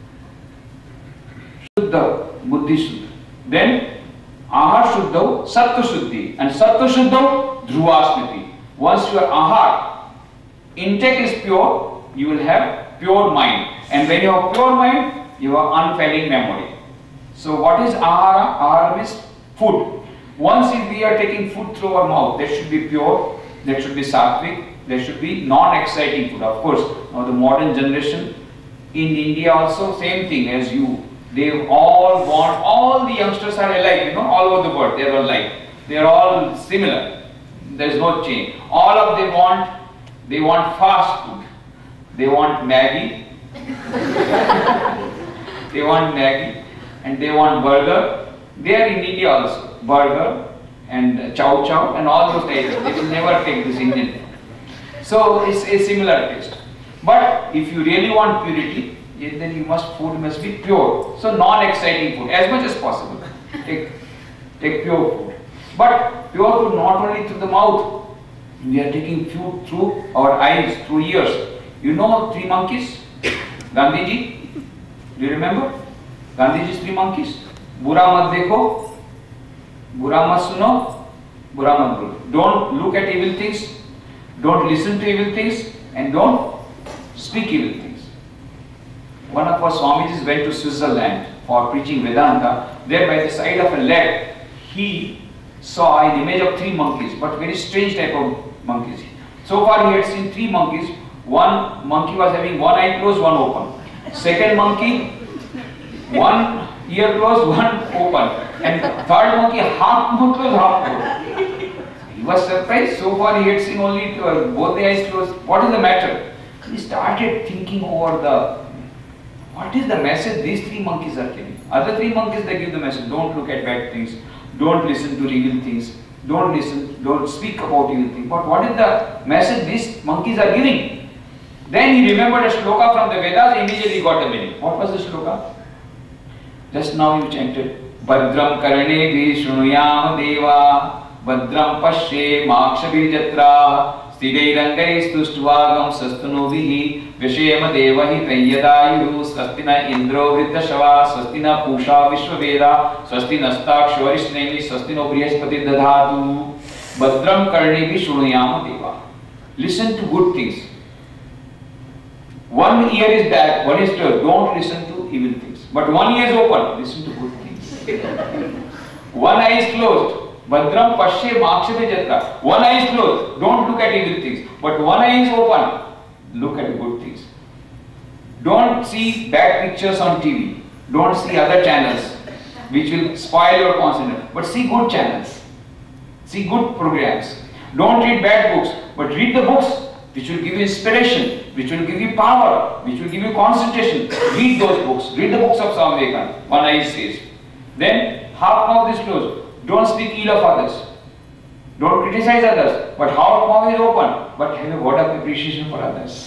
Shuddha, Buddhi Shuddha. Then, Ahar Shuddha, Sattva Shuddhi. And Sattva Shuddha, Dhruvasmiti. Once your Ahar intake is pure, you will have pure mind. And when you have pure mind, you have unfailing memory. So what is ahara? Ahara means food. Once if we are taking food through our mouth, that should be pure, that should be sattvic, there should be non-exciting food. Of course, now the modern generation in India also same thing as you. They all want, all the youngsters are alike, you know, all over the world, they are alike. They are all similar. There is no change. All of them they want fast food. They want Maggie. They want Maggie and they want burger. They are in India also. Burger and chow chow and all those types. They will never take this Indian. So it's a similar taste. But if you really want purity, then food must be pure. So non-exciting food as much as possible. Take pure food. But pure food not only through the mouth. We are taking food through our eyes, through ears. You know 3 monkeys? Gandhiji? Do you remember? Gandhiji's 3 monkeys. Bura mat dekho, bura mat suno, bura mat bolo. Don't look at evil things, don't listen to evil things, and don't speak evil things. One of our Swamijis went to Switzerland for preaching Vedanta. There by the side of a lake, he saw an image of 3 monkeys, but very strange type of monkeys. So far he had seen 3 monkeys. One monkey was having one eye closed, one open. Second monkey, one ear closed, one open. And third monkey, half mouth closed, half closed. He was surprised. So far he had seen only both the eyes closed. What is the matter? He started thinking over what is the message these 3 monkeys are giving. Other 3 monkeys, they give the message, don't look at bad things, don't listen to evil things, don't speak about evil things. But what is the message these monkeys are giving? Then he remembered a shloka from the Vedas, immediately got the meaning. What was the shloka? Just now you chanted, Badram karane shrunuyam deva, Badram pashe makshabhijatra, Stidairangai stushtvagam sastanuvihi, Vishema devahi tayyadayu, Swastina indro vriddashava, Swastina pusha vishvaveda, Swastina stakshvarishnemi, Swastino brihaspati dadhatu, Badram karane shrunuyam deva. Listen to good things. One ear is bad, one is closed. Don't listen to evil things. But one ear is open. Listen to good things. One eye is closed. Badram pashe makshabe jatra. One eye is closed. Don't look at evil things. But one eye is open. Look at good things. Don't see bad pictures on TV. Don't see other channels which will spoil your concentration. But see good channels. See good programs. Don't read bad books. But read the books which will give you inspiration, which will give you power, which will give you concentration. Read those books. Read the books of Swami Vivekananda. One eye says. Then half mouth is closed. Don't speak ill of others. Don't criticize others. But half mouth is open. But have a word of appreciation for others.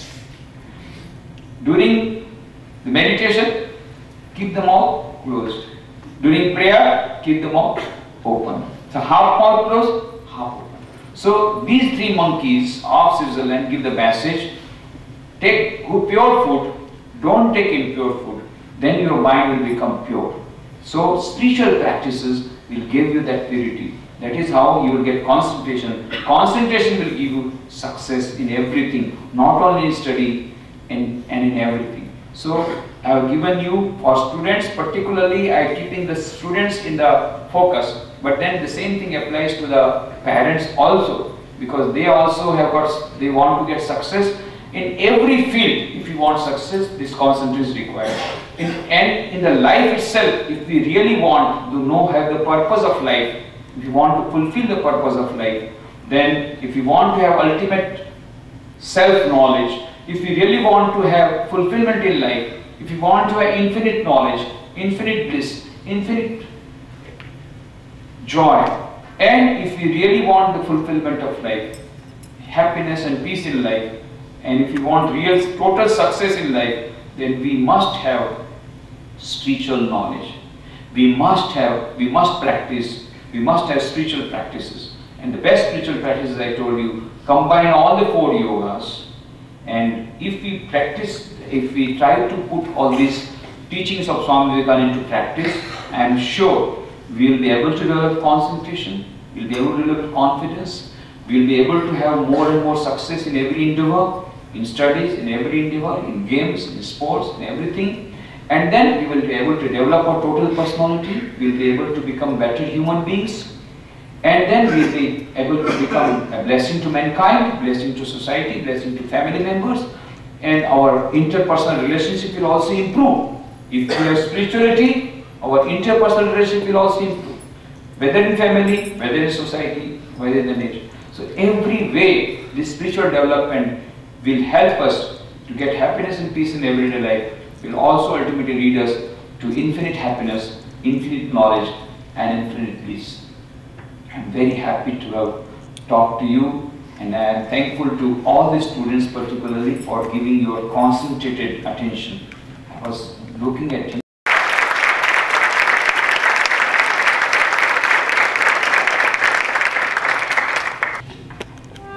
During the meditation, keep the mouth closed. During prayer, keep the mouth open. So half mouth closed, half open. So these 3 monkeys of Switzerland give the message, take pure food, don't take impure food, then your mind will become pure. So spiritual practices will give you that purity. That is how you will get concentration. Concentration will give you success in everything, not only in study and in everything. So I have given you for students, particularly I am keeping the students in the focus. But then the same thing applies to the parents also, because they also have they want to get success, In every field, if you want success, this concentration is required. And in the life itself, if we really want to have the purpose of life, if you want to fulfill the purpose of life, then if you want to have ultimate self-knowledge, if you really want to have fulfillment in life, if you want to have infinite knowledge, infinite bliss, infinite joy, and if you really want the fulfillment of life, happiness and peace in life, and if you want real total success in life, then we must have spiritual knowledge. We must practice, we must have spiritual practices. And the best spiritual practices, I told you, combine all the 4 yogas. And if we practice, if we try to put all these teachings of Swami Vivekananda into practice, I am sure we will be able to develop concentration, we will be able to develop confidence, we will be able to have more and more success in every endeavor, in studies, in every endeavor, in games, in sports, in everything. And then we will be able to develop our total personality, we will be able to become better human beings, and then we will be able to become a blessing to mankind, blessing to society, blessing to family members, and our interpersonal relationship will also improve. If we have spirituality, our interpersonal relationship will also improve, whether in family, whether in society, whether in the nature. So every way this spiritual development will help us to get happiness and peace in everyday life, will also ultimately lead us to infinite happiness, infinite knowledge, and infinite peace. I am very happy to have talked to you, and I am thankful to all the students particularly for giving your concentrated attention. I was looking at